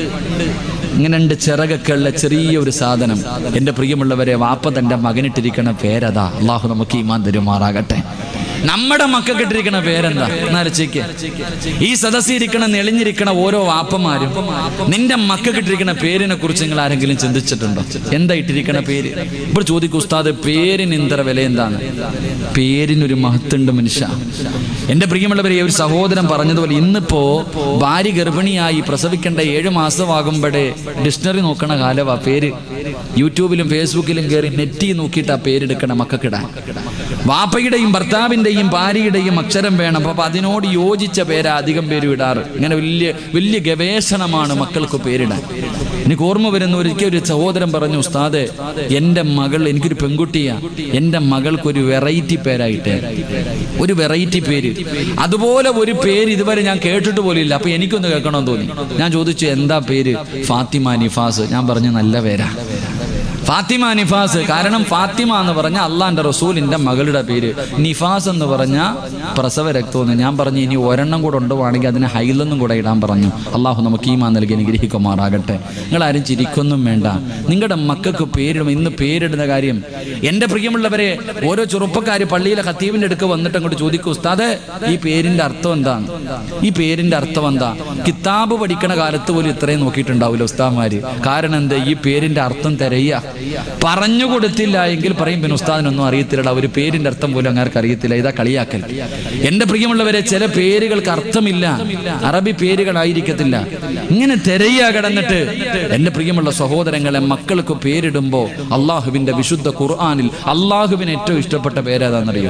ഇങ്ങനെ രണ്ട് ചിറകൊക്കെ ഉള്ള ചെറിയ ഒരു സാധനം. എൻ്റെ പ്രിയമുള്ളവരെ, വാപ്പ തൻ്റെ മകനിട്ടിരിക്കണ പേരതാ. അള്ളാഹു നമുക്ക് ഈമാൻ തരുമാറാകട്ടെ. നമ്മുടെ മക്കൾക്ക് ഇട്ടിരിക്കണ പേരെന്താ? എന്നാലോചിക്ക്. ഈ സദസ്സിരിക്കണ നെളിഞ്ഞിരിക്കണ ഓരോ വാപ്പമാരും നിന്റെ മക്കൾക്ക് ഇട്ടിരിക്കണ പേരിനെ കുറിച്ച് നിങ്ങൾ ആരെങ്കിലും ചിന്തിച്ചിട്ടുണ്ടോ? എന്താ ഇട്ടിരിക്കണ പേര്? ഇപ്പോൾ ചോദിക്കും, ഉസ്താദ് പേരിന് ഇത്ര വില എന്താണ്? പേരിനൊരു മഹത്തുണ്ട് മനുഷ്യ. എൻ്റെ പ്രിയമുള്ളവരെ, ഒരു സഹോദരൻ പറഞ്ഞതുപോലെ, ഇന്നിപ്പോ ഭാര്യ ഗർഭിണിയായി പ്രസവിക്കേണ്ട ഏഴു മാസമാകുമ്പോഴേ ഡിക്ഷണറി നോക്കണ കാലവാ. പേര് യൂട്യൂബിലും ഫേസ്ബുക്കിലും കയറി നെറ്റി നോക്കിയിട്ട് ആ പേരെടുക്കണ മക്കൾക്കിടാൻ. വാപ്പയുടെയും ഭർത്താവിൻ്റെയും ഭാര്യയുടെയും അക്ഷരം വേണം. അപ്പൊ അതിനോട് യോജിച്ച പേരാ അധികം പേര് ഇടാറ്. ഇങ്ങനെ വലിയ വലിയ ഗവേഷണമാണ് മക്കൾക്ക് പേരിടാൻ. എനിക്ക് ഓർമ്മ വരുന്ന ഒരിക്കൽ ഒരു സഹോദരൻ പറഞ്ഞു, ഉസ്താദെ, എൻ്റെ മകൾ, എനിക്കൊരു പെൺകുട്ടിയാ, എൻ്റെ മകൾക്കൊരു വെറൈറ്റി പേരായിട്ട്, ഒരു വെറൈറ്റി പേര്, അതുപോലെ ഒരു പേര് ഇതുവരെ ഞാൻ കേട്ടിട്ട് പോലില്ല. അപ്പൊ എനിക്കൊന്ന് കേൾക്കണമെന്ന് തോന്നി. ഞാൻ ചോദിച്ചു, എന്താ പേര്? ഫാത്തിമ നിഫാസ്. ഞാൻ പറഞ്ഞു, നല്ല പേരാ ഫാത്തിമ നിഫാസ്. കാരണം ഫാത്തിമ എന്ന് പറഞ്ഞ അള്ളാന്റെ റസൂലിന്റെ മകളുടെ പേര്, നിഫാസ് എന്ന് പറഞ്ഞ പ്രസവ രക്തമെന്ന്. ഞാൻ പറഞ്ഞു, ഇനി ഒരെണ്ണം കൂടെ ഉണ്ടുവാണെങ്കിൽ അതിന് ഹൈലെന്നും കൂടെ ഇടാൻ പറഞ്ഞു. അള്ളാഹു നമുക്ക് ഈമാൻ നൽകി അനുഗ്രഹിക്കുമാറാകട്ടെ. നിങ്ങളാരും ചിരിക്കൊന്നും വേണ്ട, നിങ്ങളുടെ മക്കൾക്ക് പേരിടും. ഇന്ന് പേരിടുന്ന കാര്യം, എൻ്റെ പ്രിയമുള്ളവരെ, ഓരോ ചെറുപ്പക്കാര് പള്ളിയിലെ ഖത്തീബിന്റെ അടുക്ക് വന്നിട്ട് അങ്ങോട്ട് ചോദിക്കും, ഉസ്താദ് ഈ പേരിന്റെ അർത്ഥം എന്താണ്? ഈ പേരിന്റെ അർത്ഥം എന്താ? കിതാബ് പഠിക്കണ കാലത്ത് പോലും ഇത്രയും നോക്കിയിട്ടുണ്ടാവില്ല ഉസ്താദ്മാര്. കാരണം എന്താ? ഈ പേരിന്റെ അർത്ഥം തിരയുക. പറഞ്ഞു കൊടുത്തില്ല എങ്കിൽ പറയും, പിന്നെ ഉസ്താദിനൊന്നും അറിയത്തില്ല, ഒരു പേരിന്റെ അർത്ഥം പോലും അങ്ങാർക്ക് അറിയത്തില്ല. ഇതാ കളിയാക്കൽ. എന്റെ പ്രിയമുള്ളവരെ, ചില പേരുകൾക്ക് അർത്ഥമില്ല, അറബി പേരുകളായിരിക്കത്തില്ല. ഇങ്ങനെ തിരയുക കിടന്നിട്ട്. എന്റെ പ്രിയമുള്ള സഹോദരങ്ങളെ, മക്കൾക്ക് പേരിടുമ്പോ അള്ളാഹുവിന്റെ വിശുദ്ധ ഖുർആനിൽ അള്ളാഹുവിന് ഏറ്റവും ഇഷ്ടപ്പെട്ട പേരേതാണെന്നറിയോ?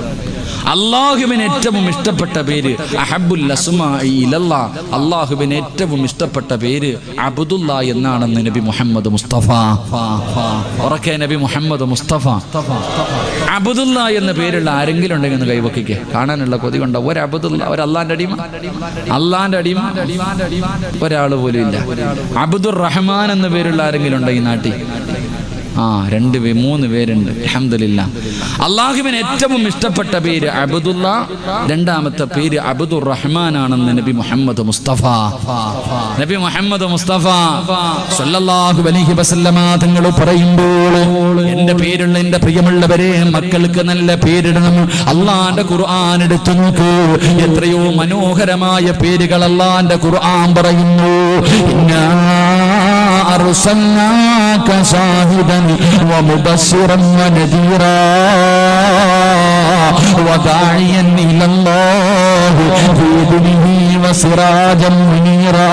അള്ളാഹുവിന് ഏറ്റവും ഇഷ്ടപ്പെട്ട പേര് അഹബ്ബുൽ അസ്മാഇ ഇലല്ലാഹ്, അള്ളാഹുവിന് ഏറ്റവും ഇഷ്ടപ്പെട്ട പേര് അബ്ദുല്ലാ എന്നാണെന്ന് നബി മുഹമ്മദ് മുസ്തഫ. ഉറക്കെ നബി മുഹമ്മദ് മുസ്തഫ. അബ്ദുല്ലാ എന്ന പേരുള്ള ആരെങ്കിലും ഉണ്ടെങ്കിൽ ഒന്ന് കൈവക്കിക്ക്, കാണാനുള്ള കൊതി കൊണ്ടോ? ഒരു അബ്ദുല്ലാ, ഒരു അള്ളാന്റെ അടിമ, അള്ളാന്റെ അടിമ ഒരാൾ പോലും ഇല്ല. അബ്ദുർ റഹ്മാൻ എന്ന പേരുള്ള ആരെങ്കിലും ഉണ്ടോ ഈ നാട്ടിൽ? ആ രണ്ട് പേ മൂന്ന് പേരുണ്ട്. അൽഹംദുലില്ലാഹ്. അള്ളാഹുവിന് ഏറ്റവും ഇഷ്ടപ്പെട്ട പേര് അബ്ദുല്ല, രണ്ടാമത്തെ പേര് അബ്ദുർ റഹ്മാൻ ആണെന്ന് നബി മുഹമ്മദ് മുസ്തഫ. നബി മുഹമ്മദ് മുസ്തഫ സല്ലല്ലാഹു അലൈഹി വസല്ലമ തങ്ങൾ പറയുമ്പോൾ, എന്റെ പേരുള്ള എന്റെ പ്രിയമുള്ളവരെ, മക്കൾക്ക് നല്ല പേരിടണം. അള്ളാന്റെ ഖുർആൻ എടുത്തു നോക്കൂ, എത്രയോ മനോഹരമായ പേരുകൾ അള്ളാന്റെ ഖുർആൻ പറയുന്നു. ഇന്നാ അർസൽനാക ഷാഹിദൻ വമുബശ്ശിറൻ വനദീറാ. وداعيا إلى الله بإذنه وسراجا منيرا.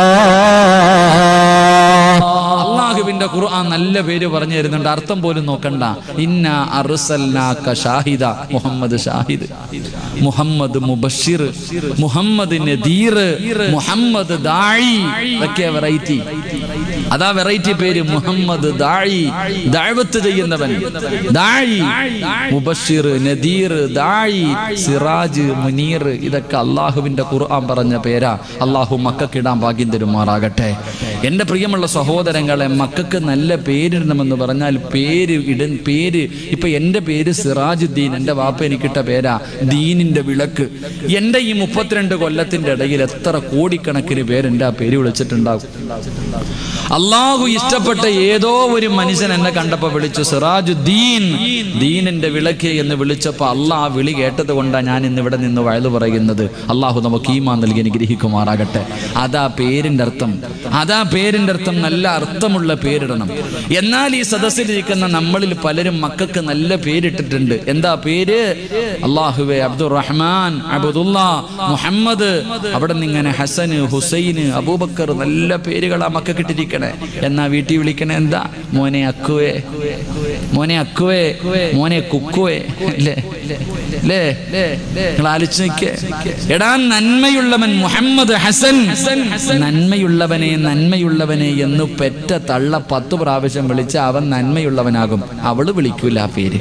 അല്ലാഹുവിന്റെ ഖുർആൻ നല്ല പേര് പറഞ്ഞു തരുന്നുണ്ട്, അർത്ഥം പോലും നോക്കണ്ട. ഇന്ന അർസൽനാക ഷാഹിദ, മുഹമ്മദ് ഷാഹിദ്, മുഹമ്മദ് മുബശ്ശിർ, മുഹമ്മദ് നദീർ, മുഹമ്മദ് ദാഇ. ഇതൊക്കെ വെറൈറ്റി, അതാ വെറൈറ്റി പേര്. മുഹമ്മദ് ദാഇ, ദഅവത്ത് ചെയ്യുന്നവൻ. ദാഇ, മുബശ്ശിർ, നദീർ, ദാഇ, സിറാജ്, മുനീർ. ഇതൊക്കെ അല്ലാഹുവിന്റെ ഖുർആൻ പറഞ്ഞ പേരാ. അല്ലാഹു മക്കൾക്കിടാൻ ഭാഗ്യം തരുമാറാകട്ടെ. എൻ്റെ പ്രിയമുള്ള സഹോദരങ്ങളെ, മക്കൾക്ക് നല്ല പേരിടണമെന്ന് പറഞ്ഞാൽ പേര് ഇടൻ പേര് ഇപ്പൊ എൻ്റെ പേര് സിറാജുദ്ദീൻ, എൻ്റെ വാപ്പ എനിക്കിട്ട പേരാ ദീനിന്റെ വിളക്ക്. എൻ്റെ ഈ മുപ്പത്തിരണ്ട് കൊല്ലത്തിന്റെ ഇടയിൽ എത്ര കോടിക്കണക്കിന് പേര് എൻ്റെ ആ പേര് വിളിച്ചിട്ടുണ്ടാകും. അള്ളാഹു ഇഷ്ടപ്പെട്ട ഏതോ ഒരു മനുഷ്യൻ എന്നെ കണ്ടപ്പോ വിളിച്ചു സിറാജുദ്ദീൻ, ദീനിന്റെ വിളക്ക് എന്ന് വിളിച്ചപ്പോ അള്ളാഹ് ആ വിളി കേട്ടത് കൊണ്ടാണ് ഞാൻ ഇന്ന് ഇവിടെ നിന്ന് വയലു പറയുന്നത്. അള്ളാഹു നമുക്ക് ഈമാൻ നൽകി അനുഗ്രഹിക്കുമാറാകട്ടെ. അതാ പേരിന്റെ അർത്ഥം, അതാ പേരിന്റെ അർത്ഥം. നല്ല അർത്ഥമുള്ള പേരിടണം. എന്നാൽ ഈ സദസ്സിലിരിക്കുന്ന നമ്മളിൽ പലരും മക്കൾക്ക് നല്ല പേരിട്ടിട്ടുണ്ട്. എന്താ പേര്? അള്ളാഹുവേ, അബ്ദുറഹ്മാൻ, അബ്ദുല്ലാ, മുഹമ്മദ്, അവിടെ നിന്ന് ഇങ്ങനെ ഹസന്, ഹുസൈന്, അബൂബക്കർ, നല്ല പേരുകളാ മക്കൾക്ക് ഇട്ടിരിക്കണേ. എന്നാ വീട്ടിൽ വിളിക്കണേ എന്താ? മോനെ അക്കുവേ, മോനെ അക്കുവേ, മോനെ കുക്കുവേ. അല്ലേ അല്ലേ നിങ്ങൾ ആലോചിച്ച് നിൽക്കേ. എടാ, നന്മയുള്ളവൻ മുഹമ്മദ് ഹസൻ, നന്മയുള്ളവനെ നന്മയുള്ളവനെ എന്ന് പെറ്റ തള്ള പത്ത് പ്രാവശ്യം വിളിച്ച അവൻ നന്മയുള്ളവനാകും. അവള് വിളിക്കൂല ആ പേര്.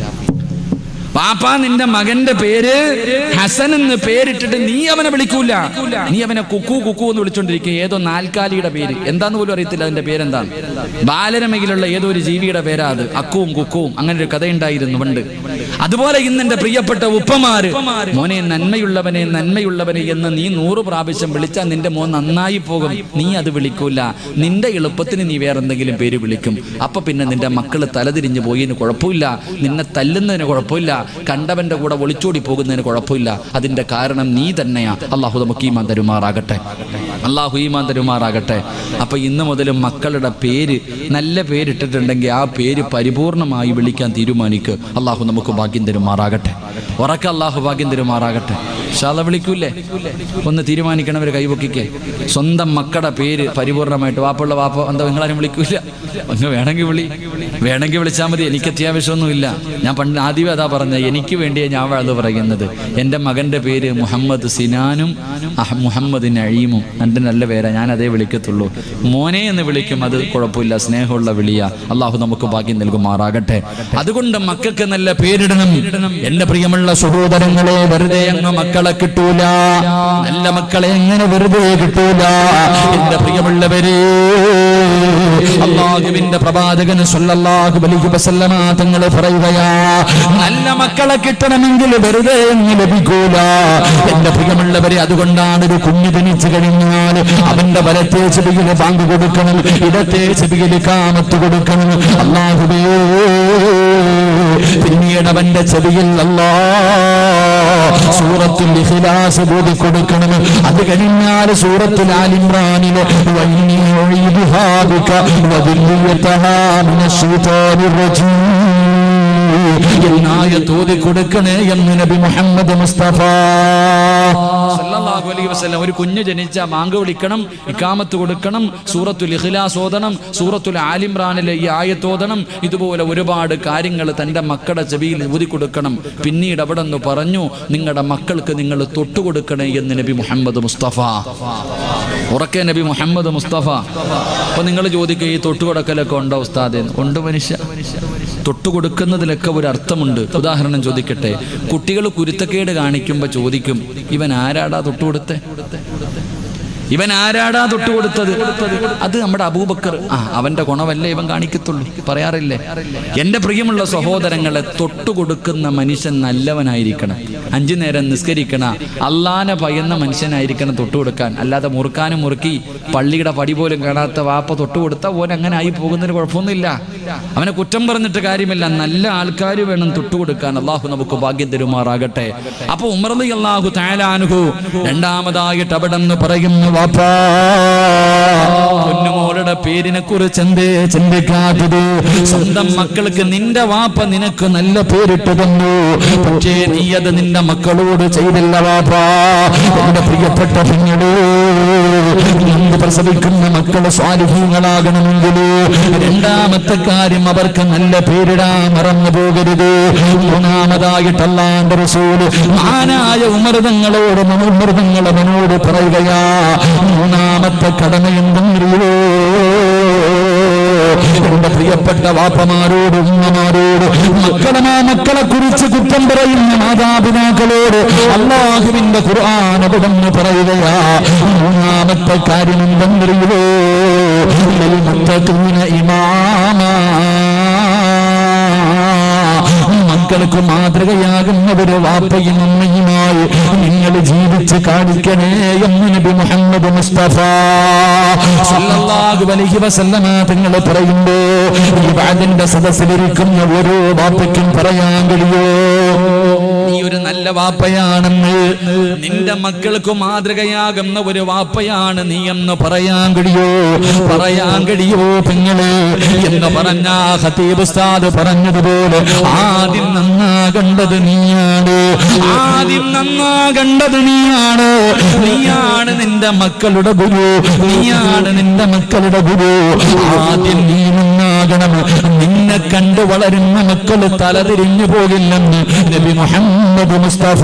പാപ്പാ, നിന്റെ മകന്റെ പേര് ഹസൻ എന്ന് പേരിട്ടിട്ട് നീ അവനെ വിളിക്കൂല, നീ അവനെ കുക്കു കുക്കു എന്ന് വിളിച്ചോണ്ടിരിക്കുക. ഏതോ നാൽക്കാലിയുടെ പേര്, എന്താന്ന് പോലും അറിയത്തില്ല അതിന്റെ പേരെന്താണ്. ബാലരമയിലുള്ള ഏതോ ഒരു ജീവിയുടെ പേരാ അത്. അക്കുവും കുക്കുവും, അങ്ങനെ ഒരു കഥയുണ്ടായിരുന്നു പണ്ട്. അതുപോലെ ഇന്ന് എന്റെ പ്രിയപ്പെട്ട ഉപ്പമാര്, മോനെ നന്മയുള്ളവനെ നന്മയുള്ളവനെ എന്ന് നീ നൂറ് പ്രാവശ്യം വിളിച്ചാൽ നിന്റെ മോൻ നന്നായി പോകും. നീ അത് വിളിക്കൂല, നിന്റെ എളുപ്പത്തിന് നീ വേറെന്തെങ്കിലും പേര് വിളിക്കും. അപ്പൊ പിന്നെ നിന്റെ മക്കള് തലതിരിഞ്ഞു പോയതിന് കുഴപ്പമില്ല, നിന്നെ തല്ലുന്നതിന് കുഴപ്പമില്ല, കണ്ടവന്റെ കൂടെ ഒളിച്ചോടി പോകുന്നതിന് കുഴപ്പമില്ല. അതിന്റെ കാരണം നീ തന്നെയാ. അള്ളാഹു നമുക്ക് ഈമാൻ തരുമാറാകട്ടെ, അള്ളാഹു ഈമാൻ തരുമാറാകട്ടെ. അപ്പൊ ഇന്ന് മുതൽ മക്കളുടെ പേര് നല്ല പേരിട്ടിട്ടുണ്ടെങ്കിൽ ആ പേര് പരിപൂർണമായി വിളിക്കാൻ തീരുമാനിക്കുക. അള്ളാഹു നമുക്ക് ഭാഗ്യം തരുമാറാകട്ടെ, ഉറക്ക അള്ളാഹു ഭാഗ്യം തരുമാറാകട്ടെ. ഷാല വിളിക്കൂലേ? ഒന്ന് തീരുമാനിക്കണവർ കൈപൊക്കിക്കേ. സ്വന്തം മക്കളുടെ പേര് പരിപൂർണമായിട്ട്. വാപ്പുള്ള വാപ്പ എന്താ നിങ്ങളാരും വിളിക്കൂല? ഒന്ന് വേണമെങ്കിൽ വിളി, വേണമെങ്കിൽ വിളിച്ചാൽ മതി. എനിക്ക് അത്യാവശ്യമൊന്നുമില്ല. ഞാൻ പണ്ട് ആദ്യമേ അതാ പറഞ്ഞത്, എനിക്ക് വേണ്ടിയേ ഞാൻ വാഴ്ന്നു പറയുന്നത്. എൻ്റെ മകൻ്റെ പേര് മുഹമ്മദ് സിനാനും മുഹമ്മദ് നഈമും. എൻ്റെ നല്ല പേരാ, ഞാൻ അതേ വിളിക്കത്തുള്ളൂ. മോനെ എന്ന് വിളിക്കും, അത് കുഴപ്പമില്ല, സ്നേഹമുള്ള വിളിയാ. അള്ളാഹു നമുക്ക് ഭാഗ്യം നൽകുമാറാകട്ടെ. അതുകൊണ്ട് മക്കൾക്ക് നല്ല പേരിടണം. എൻ്റെ പ്രിയമുള്ള സഹോദരങ്ങളെ, വെറുതെ അങ്ങ് മക്കളെ കിട്ടൂല. നല്ല മക്കളെ എങ്ങനെ വെറുതെ കിട്ടൂല? എൻ്റെ പ്രിയമുള്ളവരെ, അല്ലാഹുവിന്റെ പ്രവാചകൻ സല്ലല്ലാഹു അലൈഹി വസല്ലമ തങ്ങൾ പറയുകയാ, നല്ല മക്കളെ കിട്ടണമെങ്കിൽ വെറുതെ ഒന്നും ലഭിക്കൂല. എന്റെ പ്രിയമുള്ളവരെ, അതുകൊണ്ടാണ് ഒരു കുഞ്ഞ് ജനിച്ചു കഴിഞ്ഞാൽ അവന്റെ വലത്തെ ചെവിയിൽ ബാങ്ക് കൊടുക്കണം, ഇടത്തെ ചെവിയിൽ കാമത്ത് കൊടുക്കണം. അല്ലാഹുവേ, പിന്നീട് അവന്റെ ചെവിയിൽ അല്ലാഹ് സൂറത്തുൽ ഇഖ്ലാസ് ഓതി കൊടുക്കണം. അത് കഴിഞ്ഞാൽ സൂറത്തുൽ ആൽ ഇംറാനിലെ വഇന്നി ഉഈദുഹാ ബിക വദില്ലിയതഹാ മിനശ് ശൈത്താനിർ റജീം എന്നായ തോതി കൊടുക്കണേ എന്ന് നബി മുഹമ്മദ് മുസ്തഫ സല്ലല്ലാഹു അലൈഹി വസല്ലം. ഒരു കുഞ്ഞ് ജനിച്ച ബാങ്ക് വിളിക്കണം, ഇഖാമത്ത് കൊടുക്കണം, സൂറത്തുൽ ഇഖ്ലാസ് ഓതണം, സൂറത്തുൽ ആൽ ഇംറാനിലെ ഈ ആയത്ത് ഓതണം. ഇതുപോലെ ഒരുപാട് കാര്യങ്ങൾ തൻ്റെ മക്കളുടെ ചെവിയിൽ ഊതി കൊടുക്കണം. പിന്നീട് അവിടെ നിന്ന് പറഞ്ഞു, നിങ്ങളുടെ മക്കൾക്ക് നിങ്ങൾ തൊട്ടുകൊടുക്കണേ എന്ന് നബി മുഹമ്മദ് മുസ്തഫ. ഉറക്കെ നബി മുഹമ്മദ് മുസ്തഫ. അപ്പൊ നിങ്ങൾ ചോദിക്കുക, ഈ തൊട്ടുകൊടുക്കലൊക്കെ ഉണ്ടോ ഉസ്താദേ? ഉണ്ട് മനുഷ്യ. തൊട്ടുകൊടുക്കുന്നതിലൊക്കെ ഒരു അർത്ഥമുണ്ട്. ഉദാഹരണം ചോദിക്കട്ടെ, കുട്ടികൾ കുരുത്തക്കേട് കാണിക്കുമ്പോൾ ചോദിക്കും, ഇവൻ ആരാടാ തൊട്ടുകൊടുത്തേ? ഇവൻ ആരാടാ തൊട്ടുകൊടുത്തത്? അത് നമ്മുടെ അബൂബക്കർ. ആ, അവന്റെ ഗുണമല്ലേ ഇവൻ കാണിക്കത്തുള്ളൂ, പറയാറില്ലേ? എന്റെ പ്രിയമുള്ള സഹോദരങ്ങളെ, തൊട്ടുകൊടുക്കുന്ന മനുഷ്യൻ നല്ലവനായിരിക്കണം, അഞ്ചു നേരം നിസ്കരിക്കണ, അള്ളാനെ ഭയന്ന മനുഷ്യനായിരിക്കണം തൊട്ടുകൊടുക്കാൻ. അല്ലാതെ മുറുക്കാനും മുറുക്കി പള്ളിയുടെ പടി പോലും കാണാത്ത വാപ്പ തൊട്ടുകൊടുത്ത ഓൻ അങ്ങനെ ആയി പോകുന്നതിന് കുഴപ്പമൊന്നുമില്ല. അവനെ കുറ്റം പറഞ്ഞിട്ട് കാര്യമില്ല. നല്ല ആൾക്കാർ വേണം തൊട്ടുകൊടുക്കാൻ. അള്ളാഹു നമുക്ക് ഭാഗ്യം തരുമാറാകട്ടെ. അപ്പൊ ഉമർ റളിയല്ലാഹു തആല അൻഹു രണ്ടാമതായിട്ട് അവിടെ നിന്ന് പറയുന്നു, വാപ്പാ, പൊന്നുമോൾ മോളുടെ പേരിനെ കുറിച്ച് എന്തേ ചിന്തിക്കാത്തത്? സ്വന്തം മക്കൾക്ക് നിന്റെ വാപ്പ നിനക്ക് നല്ല പേരിട്ട് തന്നു, പക്ഷേ നീ അത് നിന്റെ മക്കളോട് ചെയ്തില്ല വാപ്പാ. എന്റെ പ്രിയപ്പെട്ട പെങ്ങളെ, നന്ദി പ്രസവിക്കുന്ന മക്കളെ സ്വാലിഹീങ്ങളാകണമെങ്കിൽ രണ്ടാമത്തെ കാര്യം അവർക്ക് നല്ല പേരിടാൻ മറന്നു പോകരുത്. മൂന്നാമതായിട്ട് അല്ലാഹുവിന്റെ റസൂല് മഹാനായ ഉമർ തങ്ങളോട് ഉമർ തങ്ങൾ അവനോട് പറയുകയാ, മൂന്നാമത്തെ കടമ എന്തെന്നറിയോ? എന്റെ പ്രിയപ്പെട്ട വാപ്പമാരോട് ഉമ്മമാരോട് മക്കളമാ മക്കളെ കുറിച്ച് കുറ്റം പറയുന്ന മാതാപിതാക്കളോട് അല്ലാഹുവിന്റെ ഖുർആൻ അവിടുന്ന് പറയുകയാ, മൂന്നാമത്തെ കാര്യം എന്തെന്നറിയോ? മുത്തഖീന ഇമാമാ, മക്കൾക്ക് മാതൃകയാകുന്ന ഒരു വാപ്പയും ഉമ്മയുമായി നിങ്ങൾ ജീവിച്ച് കാണിക്കണേ എന്ന് നബി മുഹമ്മദ് മുസ്തഫ സല്ലല്ലാഹു അലൈഹി വസല്ലമ തങ്ങൾ പറയുമ്പോ ഈ വാദിന്റെ സദസ്സിലിരിക്കുന്ന ഓരോ വാപ്പയ്ക്കും പറയാൻ കഴിയോ, നീ ഒരു നല്ല വാപ്പയാണെന്ന്, നിന്റെ മക്കൾക്ക് മാതൃകയാകുന്ന ഒരു വാപ്പയാണ് നീ എന്ന് പറയാൻ കഴിയോ? പറയാൻ കഴിയോ പെങ്ങളെ? എന്ന് പറഞ്ഞ ഖതീബ് ഉസ്താദ് പറഞ്ഞതുപോലെ ആദ്യം നന്നാകേണ്ടത് നീയാണ്, ആദ്യം നന്നാകേണ്ടത് നീയാണ്. നീയാണ് നിന്റെ മക്കളുടെ ഗുരു, നീയാണ് നിന്റെ മക്കളുടെ ഗുരു. ആദ്യം നീ നന്നാകണം. നിന്നെ കണ്ടു വളരുന്ന മക്കള് തലതിരിഞ്ഞു പോകില്ലെന്ന് നബി മുഹമ്മദ് മുസ്തഫ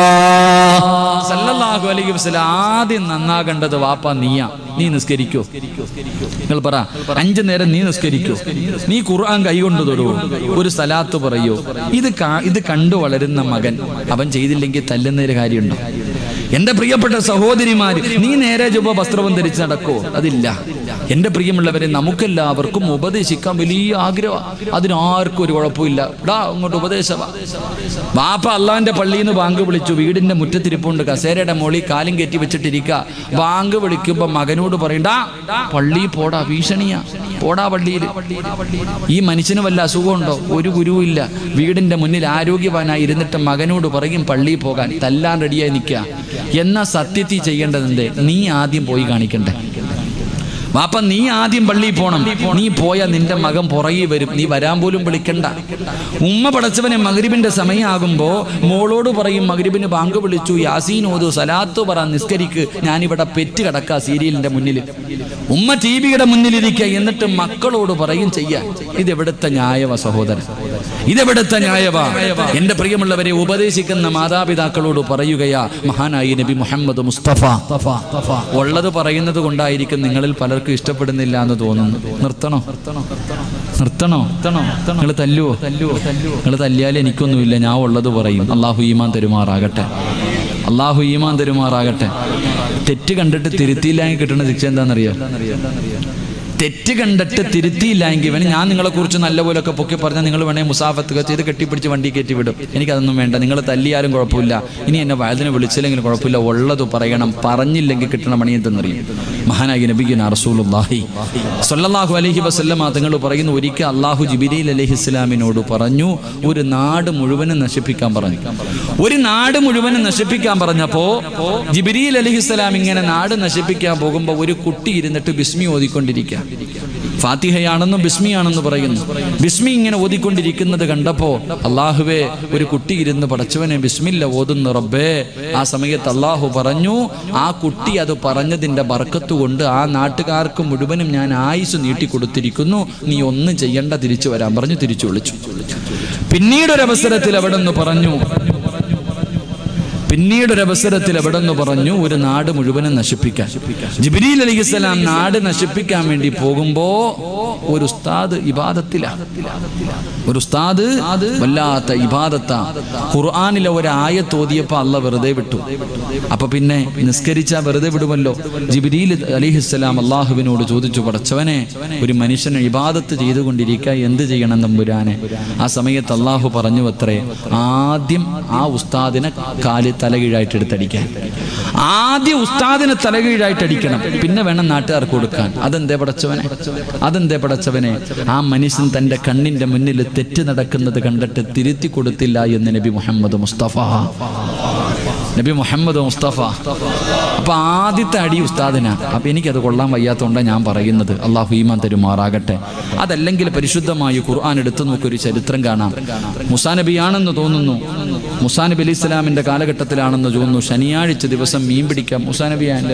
സല്ലല്ലാഹു അലൈഹി വസല്ലം ആദ്യം നന്നാകേണ്ടത് വാപ്പ നീയാ. നീ നിസ്കരിക്കോ? നിങ്ങൾ പറ, അഞ്ചു നേരം നീ നിസ്കരിക്കോ? നീ ഖുർആൻ കൈകൊണ്ട് തൊടുവോ? ഒരു സലാത്ത് പറയോ? ഇത് ഇത് കണ്ടു വളരുന്ന മകൻ അവൻ ചെയ്തില്ലെങ്കിൽ തല്ലുന്നൊരു കാര്യമുണ്ടോ? എന്റെ പ്രിയപ്പെട്ട സഹോദരിമാര്, നീ നേരെ ചൊവ്വ വസ്ത്രവും ധരിച്ച് നടക്കോ? അതില്ല. എന്റെ പ്രിയമുള്ളവരെ, നമുക്കെല്ലാവർക്കും ഉപദേശിക്കാൻ വലിയ ആഗ്രഹം. അതിനാർക്കും ഒരു കുഴപ്പമില്ല. ഡാ അങ്ങോട്ട് ഉപദേശവാ. വാപ്പ അള്ളാന്റെ പള്ളിയിൽ നിന്ന് ബാങ്ക് വിളിച്ചു, വീടിന്റെ മുറ്റത്തിരിപ്പുണ്ട്, കസേരയുടെ മോളി കാലും കയറ്റി വെച്ചിട്ടിരിക്ക. ബാങ്ക് വിളിക്കുമ്പോ മകനോട് പറയണ്ടാ പള്ളി പോടാ, ഭീഷണിയാ, പോടാ പള്ളിയിൽ. ഈ മനുഷ്യന് വല്ല അസുഖമുണ്ടോ? ഒരു ഗുരുവും ഇല്ല. വീടിന്റെ മുന്നിൽ ആരോഗ്യവാനായി ഇരുന്നിട്ട് മകനോട് പറയും പള്ളിയിൽ പോകാൻ. തല്ലാൻ റെഡിയായി നിൽക്കുക. എന്നാ സത്യത്തിൽ ചെയ്യേണ്ടതെന്തേ? നീ ആദ്യം പോയി കാണിക്കണ്ടേ? വാപ്പ നീ ആദ്യം പള്ളിയിൽ പോണം. നീ പോയാൽ നിന്റെ മകൻ പുറകെ വരും. നീ വരാൻ പോലും വിളിക്കണ്ട. ഉമ്മ പടച്ചവനെ മഗ്രിബിന്റെ സമയമാകുമ്പോ മോളോട് പറയും മഗ്രിബിന് ബാങ്ക് വിളിച്ചു, യാസീൻ ഓതു, സലാത്ത് പറ, നിസ്കരിക്ക്, ഞാനിവിടെ പെറ്റ് കിടക്ക സീരിയലിന്റെ മുന്നിൽ. ഉമ്മ ടി വിയുടെ മുന്നിലിരിക്കുക. എന്നിട്ട് മക്കളോട് പറയും ചെയ്യാൻ. ഇതെവിടുത്തെ ന്യായവ സഹോദരൻ? ഇതെവിടുത്തെ ന്യായവ? എന്റെ പ്രിയമുള്ളവരെ, ഉപദേശിക്കുന്ന മാതാപിതാക്കളോട് പറയുകയാ മഹാനായി നബി മുഹമ്മദ് മുസ്തഫ. ഉള്ളത് പറയുന്നത് കൊണ്ടായിരിക്കും നിങ്ങളിൽ പലർക്കും ഇഷ്ടപ്പെടുന്നില്ല എന്ന് തോന്നുന്നു. നിർത്തണോ? നിർത്തണോ? നിങ്ങൾ തല്ലുവോ? നിങ്ങൾ തല്ലിയാൽ എനിക്കൊന്നുമില്ല, ഞാൻ ഉള്ളത് പറയും. അള്ളാഹു ഈമാൻ തരുമാറാകട്ടെ. അള്ളാഹു ഈമാൻ തരുമാറാകട്ടെ. തെറ്റ് കണ്ടിട്ട് തിരുത്തിയില്ലെങ്കിൽ കിട്ടുന്ന ശിക്ഷ എന്താണെന്നറിയോ? തെറ്റ് കണ്ടിട്ട് തിരുത്തിയില്ലെങ്കിൽ വേണേ ഞാൻ നിങ്ങളെ കുറിച്ച് നല്ലപോലൊക്കെ പൊക്കി പറഞ്ഞാൽ നിങ്ങൾ വേണേ മുസാഫത്ത് ചെയ്ത് കെട്ടിപ്പിടിച്ച് വണ്ടി കയറ്റി വിടും. എനിക്കതൊന്നും വേണ്ട. നിങ്ങൾ തല്ലിയാലും കുഴപ്പമില്ല, ഇനി എന്നെ വയതിനെ വിളിച്ചില്ലെങ്കിലും കുഴപ്പമില്ല. ഉള്ളത് പറയണം. പറഞ്ഞില്ലെങ്കിൽ കിട്ടണ പണി എന്തെന്നറിയും. മഹാനായി നബിയുനാ റസൂലുള്ളാഹി സ്വല്ലല്ലാഹു അലൈഹി വസല്ലമ തങ്ങൾ പറയുന്നു, ഒരിക്കൽ അല്ലാഹു ജിബ്രീൽ അലൈഹിസ്സലാമിനോട് പറഞ്ഞു, ഒരു നാട് മുഴുവനും നശിപ്പിക്കാൻ പറഞ്ഞു. ഒരു നാട് മുഴുവനും നശിപ്പിക്കാൻ പറഞ്ഞപ്പോ ജിബ്രീൽ അലൈഹിസ്സലാം ഇങ്ങനെ നാട് നശിപ്പിക്കാൻ പോകുമ്പോ ഒരു കുട്ടി ഇരുന്നിട്ട് ബിസ്മി ഓതിക്കൊണ്ടിരിക്കുക. ഫാത്തിഹയാണെന്നും ബിസ്മിയാണെന്ന് പറയുന്നു. ബിസ്മി ഇങ്ങനെ ഓതിക്കൊണ്ടിരിക്കുന്നത് കണ്ടപ്പോ അള്ളാഹുവേ, ഒരു കുട്ടി ഇരുന്ന് പടച്ചവനെ ബിസ്മില്ല ഓതുന്നു റബ്ബേ. ആ സമയത്ത് അള്ളാഹു പറഞ്ഞു, ആ കുട്ടി അത് പറഞ്ഞതിന്റെ ബർക്കത്ത് കൊണ്ട് ആ നാട്ടുകാർക്ക് മുഴുവനും ഞാൻ ആയുസ് നീട്ടിക്കൊടുത്തിരിക്കുന്നു, നീ ഒന്നും ചെയ്യണ്ട, തിരിച്ചു വരാൻ പറഞ്ഞു തിരിച്ചു വിളിച്ചു. പിന്നീടൊരവസരത്തിൽ അവിടെ നിന്ന് പറഞ്ഞു പിന്നീടൊരവസരത്തിൽ അവിടെ നിന്ന് പറഞ്ഞു ഒരു നാട് മുഴുവനും നശിപ്പിക്കാൻ. ജിബ്രീൽ അലൈഹിസ്സലാം നാട് നശിപ്പിക്കാൻ വേണ്ടി പോകുമ്പോ ഒരു ഉസ്താദ് ഇബാദത്തിലാ. ഒരു ഉസ്താദ് വല്ലാത്ത ഇബാദത്താ. ഖുർആനിലെ ഒരു ആയത്ത് ഓതിയപ്പോ അള്ളാഹ് വെറുതെ വിട്ടു. അപ്പൊ പിന്നെ നിസ്കരിച്ചാ വെറുതെ വിടുമല്ലോ. ജിബ്രീൽ അലൈഹിസ്സലാം അള്ളാഹുവിനോട് ചോദിച്ചു, പടച്ചവനെ, ഒരു മനുഷ്യന് ഇബാദത്ത് ചെയ്തുകൊണ്ടിരിക്കുക, എന്ത് ചെയ്യണം തമ്പുരാനെ? ആ സമയത്ത് അള്ളാഹു പറഞ്ഞു അത്രേ, ആദ്യം ആ ഉസ്താദിനെ കാല് തലകീഴായിട്ട് എടുത്തടിക്കാൻ. ആദ്യം ഉസ്താദിനെ തലകീഴായിട്ട് അടിക്കണം, പിന്നെ വേണം നാട്ടുകാർക്ക് കൊടുക്കാൻ. അതെന്തേ പടച്ചവനെ? അതെന്തേ പടച്ചവനെ, ആ മനുഷ്യൻ തന്റെ കണ്ണിന്റെ മുന്നിൽ തെറ്റ് നടക്കുന്നത് കണ്ടിട്ട് തിരുത്തി കൊടുത്തില്ല എന്ന് നബി മുഹമ്മദ് മുസ്തഫ നബി മുഹമ്മദ് മുസ്തഫ അപ്പൊ ആദ്യത്തെ അടി ഉസ്താദിനാ. അപ്പൊ എനിക്കത് കൊള്ളാൻ വയ്യാത്തതുകൊണ്ടാണ് ഞാൻ പറയുന്നത്. അള്ളാഹു ഈമാൻ തരുമാറാകട്ടെ. അതല്ലെങ്കിൽ പരിശുദ്ധമായ ഖുർആൻ എടുത്തു നോക്കൊരു ചരിത്രം കാണാം. മുസാ നബിയാണെന്ന് തോന്നുന്നു, മുസാ നബി അലൈഹി ഇസ്ലാമിന്റെ കാലഘട്ടത്തിലാണെന്ന് തോന്നുന്നു. ശനിയാഴ്ച ദിവസം മീൻ പിടിക്കാം. മുസാ നബിയാണ്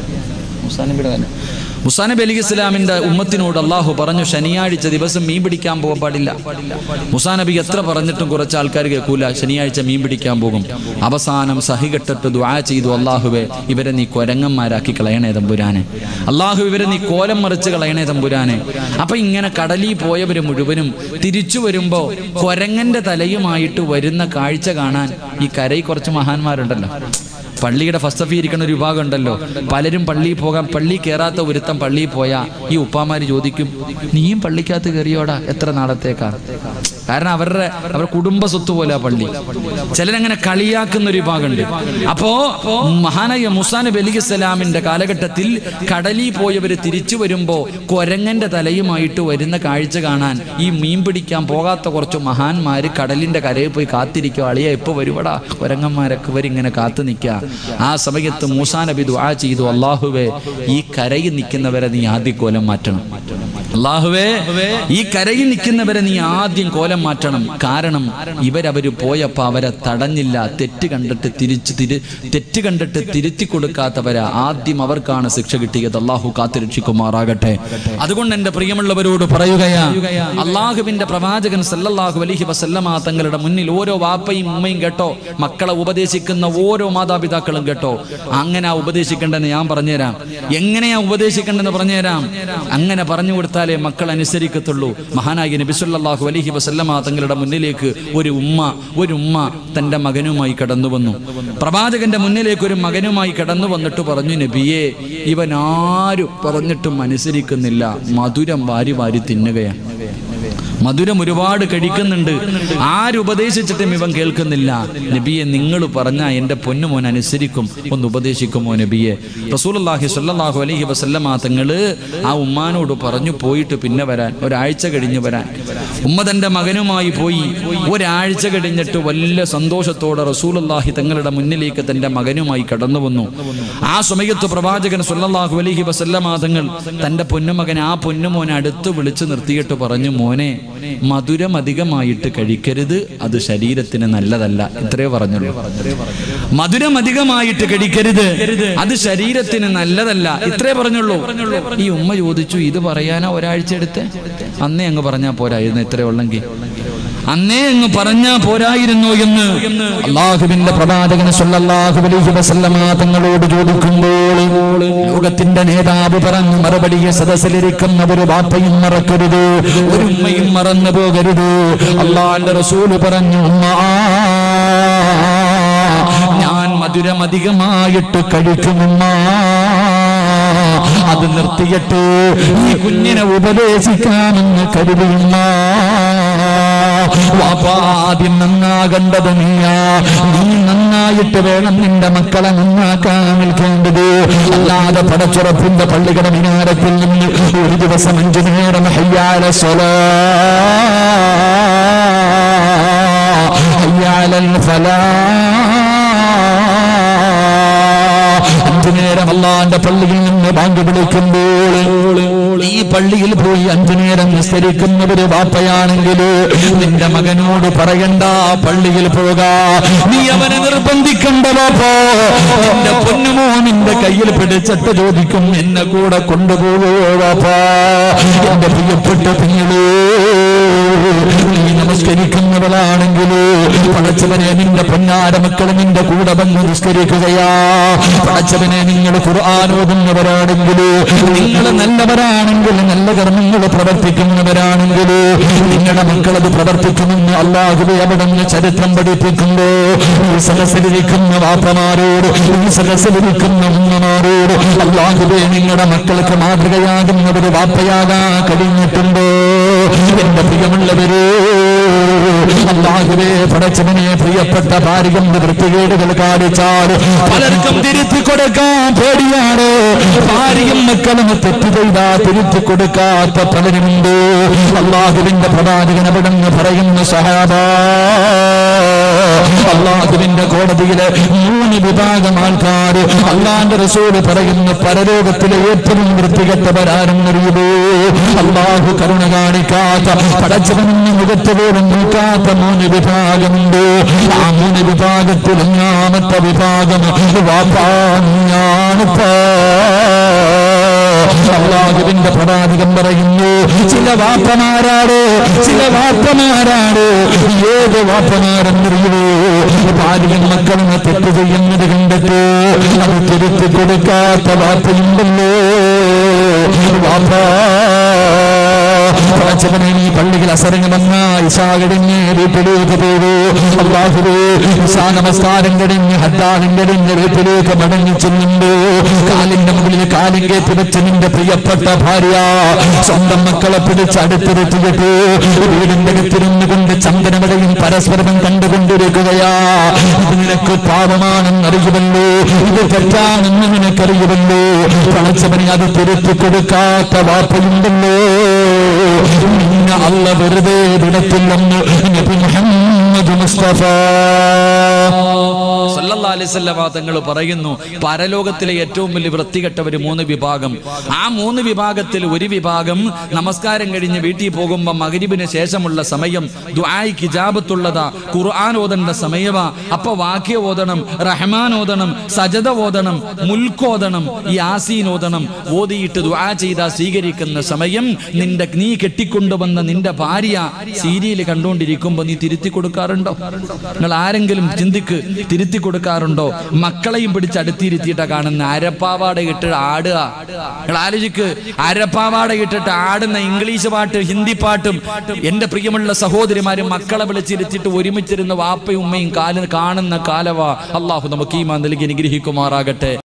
മുസാ നബിയുടെ തന്നെ മുസാ നബി അലൈഹി ഇസ്ലാമിന്റെ ഉമ്മത്തിനോട് അള്ളാഹു പറഞ്ഞു, ശനിയാഴ്ച ദിവസം മീൻ പിടിക്കാൻ പോകാൻ പാടില്ല. മുസാ നബി എത്ര പറഞ്ഞിട്ടും കുറച്ച് ആൾക്കാർ കേൾക്കൂല. ശനിയാഴ്ച മീൻ പിടിക്കാൻ പോകും. അവസാനം സഹികെട്ടിട്ട് ദുആ ചെയ്തു, അള്ളാഹുവേ ഇവരെ നീ കൊരങ്ങന്മാരാക്കി കളയണേ തമ്പുരാനെ, അള്ളാഹു ഇവരെ നീ കോലം മറിച്ച് കളയണേ തമ്പുരാനെ. അപ്പൊ ഇങ്ങനെ കടലിൽ പോയവര് മുഴുവനും തിരിച്ചു വരുമ്പോ കൊരങ്ങന്റെ തലയുമായിട്ട് വരുന്ന കാഴ്ച കാണാൻ ഈ കരയിൽ കുറച്ച് മഹാന്മാരുണ്ടല്ലോ. പള്ളിയുടെ ഫസ്റ്റ് ഇരിക്കുന്ന ഒരു വിഭാഗം ഉണ്ടല്ലോ. പലരും പള്ളിയിൽ പോകാൻ പള്ളി കയറാത്ത ഒരുത്തം പള്ളിയിൽ പോയാൽ ഈ ഉപ്പാമാര് ചോദിക്കും, നീയും പള്ളിക്കകത്ത് കയറിയോടാ, എത്ര നാളത്തേക്കാ? കാരണം അവരുടെ അവരുടെ കുടുംബ സ്വത്ത് പോലെ ആ പള്ളി. ചിലരങ്ങനെ കളിയാക്കുന്ന ഒരു വിഭാഗമുണ്ട്. അപ്പോ മഹാനായ മുസാ നബി അലൈഹി സ്വലാമിന്റെ കാലഘട്ടത്തിൽ കടലിൽ പോയവര് തിരിച്ചു വരുമ്പോ കൊരങ്ങന്റെ തലയുമായിട്ട് വരുന്ന കാഴ്ച കാണാൻ ഈ മീൻ പിടിക്കാൻ പോകാത്ത കുറച്ച് മഹാന്മാര് കടലിന്റെ കരയിൽ പോയി കാത്തിരിക്കുക. അളിയ ഇപ്പൊ വരുവടാ കൊരങ്ങന്മാരൊക്കെ ഇവരിങ്ങനെ കാത്തു നിൽക്കുക. ആ സമയത്ത് മൂസാ നബി ദുആ ചെയ്തു, അല്ലാഹുവേ ഈ കരയിൽ നിൽക്കുന്നവരെ നീ ആദ്യം കോലം മാറ്റണം. അല്ലാഹുവേ ഈ കരയിൽ നിൽക്കുന്നവരെ നീ ആദ്യം കോലം മാറ്റണം. കാരണം ഇവരവര് പോയപ്പോ അവരെ തടഞ്ഞില്ല. തെറ്റ് കണ്ടിട്ട് തിരിച്ചു തിരി തെറ്റ് കണ്ടിട്ട് തിരുത്തി കൊടുക്കാത്തവരാ. ആദ്യം അവർക്കാണ് ശിക്ഷ കിട്ടിയത്. അള്ളാഹു കാത്തുരക്ഷിക്കുമാറാകട്ടെ. അതുകൊണ്ട് എന്റെ പ്രിയമുള്ളവരോട് പറയുകയാ, അള്ളാഹുവിന്റെ പ്രവാചകൻ സല്ലല്ലാഹു അലൈഹി വസല്ലമ തങ്ങളുടെ മുന്നിൽ ഓരോ വാപ്പയും ഉമ്മയും കേട്ടോ, മക്കളെ ഉപദേശിക്കുന്ന ഓരോ മാതാപിതാക്കളും കേട്ടോ, അങ്ങനെ ഉപദേശിക്കേണ്ടെന്ന് ഞാൻ പറഞ്ഞുതരാം. എങ്ങനെയാ ഉപദേശിക്കേണ്ടെന്ന് പറഞ്ഞുതരാം. അങ്ങനെ പറഞ്ഞു കൊടുത്താലേ മക്കൾ അനുസരിക്കത്തുള്ളൂ. മഹാനായ നബി സല്ലല്ലാഹു അലൈഹി വസല്ലമ തങ്ങളുടെ മുന്നിലേക്ക് ഒരു ഉമ്മ ഒരു ഉമ്മ തന്റെ മകനുമായി കടന്നു വന്നു. പ്രവാചകന്റെ മുന്നിലേക്ക് ഒരു മകനുമായി കടന്നു വന്നിട്ട് പറഞ്ഞു, നബിയേ ഇവൻ ആരും പറഞ്ഞിട്ടും അനുസരിക്കുന്നില്ല, മധുരം വാരി വാരി തിന്നുകയാണ്, മധുരം ഒരുപാട് കഴിക്കുന്നുണ്ട്, ആരുപദേശിച്ചിട്ടും ഇവൻ കേൾക്കുന്നില്ല. നബിയെ നിങ്ങൾ പറഞ്ഞാൽ എൻ്റെ പൊന്നുമോൻ അനുസരിക്കും, ഒന്ന് ഉപദേശിക്കുമോ നബിയെ? റസൂലുള്ളാഹി സ്വല്ലല്ലാഹു അലൈഹി വസല്ലമ തങ്ങൾ ആ ഉമ്മാനോട് പറഞ്ഞു, പോയിട്ട് പിന്നെ വരാൻ, ഒരാഴ്ച കഴിഞ്ഞ് വരാൻ. ഉമ്മ തന്റെ മകനുമായി പോയി. ഒരാഴ്ച കഴിഞ്ഞിട്ട് വലിയ സന്തോഷത്തോടെ റസൂലുള്ളാഹി തങ്ങളുടെ മുന്നിലേക്ക് തന്റെ മകനുമായി കടന്നു വന്നു. ആ സമയത്ത് പ്രവാചകൻ സ്വല്ലല്ലാഹു അലൈഹി വസല്ലമ തങ്ങൾ തന്റെ പൊന്നുമകൻ ആ പൊന്നുമോനെ അടുത്ത് വിളിച്ചു നിർത്തിയിട്ട് പറഞ്ഞു, മോനെ മധുരം അധികമായിട്ട് കഴിക്കരുത്, അത് ശരീരത്തിന് നല്ലതല്ല. ഇത്രേ പറഞ്ഞുള്ളൂ. മധുരം അധികമായിട്ട് കഴിക്കരുത്, അത് ശരീരത്തിന് നല്ലതല്ല. ഇത്രേ പറഞ്ഞുള്ളൂ. ഈ ഉമ്മ ചോദിച്ചു, ഇത് പറയാനാ ഒരാഴ്ച എടുത്ത്? അന്നേ അങ്ങ് പറഞ്ഞാ പോരായിരുന്നു, ഇത്രേ ഉള്ളെങ്കിൽ അന്നേ അങ്ങ് പറഞ്ഞാ പോരായിരുന്നു എന്ന് അല്ലാഹുവിന്റെ പ്രവാചകൻ സല്ലല്ലാഹു അലൈഹി വസല്ലമ തങ്ങളോട് ചോദിക്കുമ്പോൾ ലോകത്തിന്റെ നേതാവ് പറഞ്ഞു മറുപടിയെ സദസ്സിലിരിക്കുന്ന ഒരു ബാപ്പയും മറക്കരുത്, ഒരു ഉമ്മയും മറന്നു പോകരുത്. അല്ലാഹുവിന്റെ റസൂൽ പറഞ്ഞു, ഞാൻ മധുരം അധികമായിട്ട് കഴിക്കുമെന്ന അത് നിർത്തിയിട്ട് ഈ കുഞ്ഞിനെ ഉപദേശിക്കാമെന്ന് കരുതുന്ന ആദ്യം നന്നാകേണ്ടത് നീയാ. നീ നന്നായിട്ട് വേണം നിന്റെ മക്കളെ നന്നാക്കാൻ നിൽക്കേണ്ടത്. അല്ലാതെ പടച്ചുറപ്പിന്റെ പള്ളികളുടെ മിനാരത്തിൽ നിന്ന് ഒരു ദിവസം അഞ്ചു നേരം ഹയ്യാല സ്വലാ ഹയ്യാലൽ ഫലാ അഞ്ചു നേരം അല്ലാഹുവിന്റെ പള്ളിയിൽ നിന്ന് ബാങ്ക് വിളിക്കുമ്പോൾ ഈ പള്ളിയിൽ പോയി അഞ്ചു നേരം നിസ്കരിക്കുന്ന ഒരു വാപ്പയാണെങ്കിൽ നിന്റെ മകനോട് പറയണ്ട പള്ളിയിൽ പോകാ, നീ അവനെ നിർബന്ധിക്കണ്ട വാപ്പോ. നിന്റെ പൊന്നുമോ നിന്റെ കയ്യിൽ പിടിച്ചിട്ട് ചോദിക്കും, എന്നെ കൂടെ കൊണ്ടുപോകോ വാപ്പാ. എന്റെ പ്രിയപ്പെട്ട കുഞ്ഞിലേ, നീ നമസ്കരിക്കുന്നവളാണെങ്കിലോ പടച്ചവനെ നിന്റെ പൊന്നാര മക്കൾ നിന്റെ കൂടെ വന്ന് നിസ്കരിക്കുകയാ. പടച്ചവനെ നിങ്ങൾ ഖുർആൻ ഓതുന്നവരാണെങ്കിലോ, നിങ്ങൾ നല്ലവരാണെങ്കിൽ നല്ല കർമ്മങ്ങൾ പ്രവർത്തിക്കുന്നവരാണെങ്കിലോ നിങ്ങളുടെ മക്കളത് പ്രവർത്തിക്കുമെന്ന് അല്ലാഹുവേ അവിടുന്ന് ചരിത്രം പഠിപ്പിക്കുമ്പോ ഈ സദസ്സിലിരിക്കുന്ന വാപ്പമാരോട്, ഈ സദസ്സിലിരിക്കുന്ന ഉമ്മമാരോട് അല്ലാഹുവേ നിങ്ങളുടെ മക്കൾക്ക് മാതൃകയാകുന്ന ഒരു വാപ്പയാകാൻ കഴിഞ്ഞിട്ടുണ്ടോ? എന്റെ പ്രിയമുള്ളവരേ, അല്ലാഹുവേ പടച്ചവനെ പ്രിയപ്പെട്ട ഭാര്യയും വൃത്തികേടുകൾ കാണിച്ചാൽ പലർക്കും തിരുത്തി കൊടുക്കാൻ പേടിയാണ്. ഭാര്യയും മക്കളും തെറ്റ് ചെയ്താ തിരുത്തി കൊടുക്കാത്ത പലരുമുണ്ട്. അല്ലാഹുവിന്റെ പ്രവാചകൻ അവിടുന്ന് പറയുന്ന സഹാബാ, അല്ലാഹുവിന്റെ കോടതിയിലെ മൂന്ന് വിഭാഗം ആൾക്കാർ അല്ലാഹുവിന്റെ റസൂല് പറയുന്ന പരലോകത്തിലെ ഏറ്റവും വൃത്തികെട്ടവരാരെന്നറിയുമോ? അല്ലാഹു കരുണ കാണിക്കാത്ത പടച്ചവനെന്ന് മുഖത്ത് പോലും നോക്കാത്ത മൂന്ന് വിഭാഗമുണ്ട്. ആ മൂന്ന് വിഭാഗത്തിൽ ഒന്നാമത്തെ വിഭാഗം വാപ്പാഞ്ഞാണിപ്പാ. അല്ലാഹുവിന്റെ പ്രവാചകൻ പറയുന്നു, ചില വാപ്പമാരാണ് ചില വാപ്പമാരാണ് ഏത് വാപ്പമാരെന്നറിയുമോ? ഭാര്യയും മക്കളും തെറ്റ് ചെയ്യുന്നത് കണ്ടിട്ട് അത് തിരുത്തി കൊടുക്കാത്ത വാപ്പയുണ്ടല്ലോ. വാപ്പാ പടച്ചവനെ നീ പള്ളിയിൽ അസറിന് വന്ന ഇശാ കഴിഞ്ഞ് വീട്ടിലേക്ക് പോകൂ. അല്ലാഹുവേ ഇശാ നമസ്കാരം കഴിഞ്ഞ് ഹദ്ദാനും കഴിഞ്ഞ് വീട്ടിലേക്ക് മടങ്ങി ചെല്ലുമ്പോ കാലിന്റെ മുകളിൽ കാലും കയറ്റി വെച്ച് നിന്റെ പ്രിയപ്പെട്ട ഭാര്യ സ്വന്തം മക്കളെ പിടിച്ച് അടുത്തിരുത്തിയിട്ട് വീടിന്റെ അകത്തിരുന്നു കൊണ്ട് ചന്ദനമടയും പരസ്പരം കണ്ടുകൊണ്ടിരിക്കുകയാ. ഇത് നിനക്ക് പാപമാണെന്നറിയുമല്ലോ, ഇത് തെറ്റാണെന്ന് നിനക്കറിയുമല്ലോ. പടച്ചവനെ അത് തിരുത്തി കൊടുക്കാത്ത വാപ്പയുണ്ടല്ലോ. നിന്നെ അല്ല വെറുതെ വിടത്തില്ലെന്ന് നബി മുഹമ്മദ് മുസ്തഫ സല്ലല്ലാഹു അലൈഹി വസല്ലം തങ്ങൾ പറയുന്നു, പരലോകത്തിലെ ഏറ്റവും വലിയ വൃത്തികെട്ടവര് മൂന്ന് വിഭാഗം. ആ മൂന്ന് വിഭാഗത്തിൽ ഒരു വിഭാഗം നമസ്കാരം കഴിഞ്ഞ് വീട്ടിൽ പോകുമ്പോൾ മഗ്രിബിന് ശേഷമുള്ള സമയം ദുആയ്ക്ക് ഇജാബത്തുള്ളതാ, ഖുർആൻ ഓതേണ്ട സമയമാ. അപ്പൊ വാക്യ ഓതണം, റഹ്മാൻ ഓതണം, സജദ ഓതണം, മുൽക്ക് ഓതണം, യാസീൻ ഓതണം. ഓതിയിട്ട് ദുആ ചെയ്താ സ്വീകരിക്കുന്ന സമയം നിന്റെ നീ കെട്ടിക്കൊണ്ടുവന്ന നിന്റെ ഭാര്യ സീരിയൽ കണ്ടുകൊണ്ടിരിക്കുമ്പോ നീ തിരുത്തി കൊടുക്കാറുണ്ടോ? നിങ്ങൾ ആരെങ്കിലും ചിന്തിക്ക്, തിരുത്തി കൊടുക്കാറുണ്ടോ? മക്കളെയും പിടിച്ച് അടുത്തിരുത്തിയിട്ടാ കാണുന്ന അരപ്പാവാട ഇട്ട് ആടുക. നിങ്ങൾ ആലോചിക്ക്, അരപ്പാവാട ഇട്ടിട്ട് ആടുന്ന ഇംഗ്ലീഷ് പാട്ട് ഹിന്ദി പാട്ടും. എന്റെ പ്രിയമുള്ള സഹോദരിമാരും മക്കളെ വിളിച്ചിരുത്തിയിട്ട് ഒരുമിച്ചിരുന്ന വാപ്പയും ഉമ്മയും കാല കാണുന്ന കാലവാ. അള്ളാഹു നമുക്ക് ഈമാൻ നൽകി അനുഗ്രഹിക്കുമാറാകട്ടെ.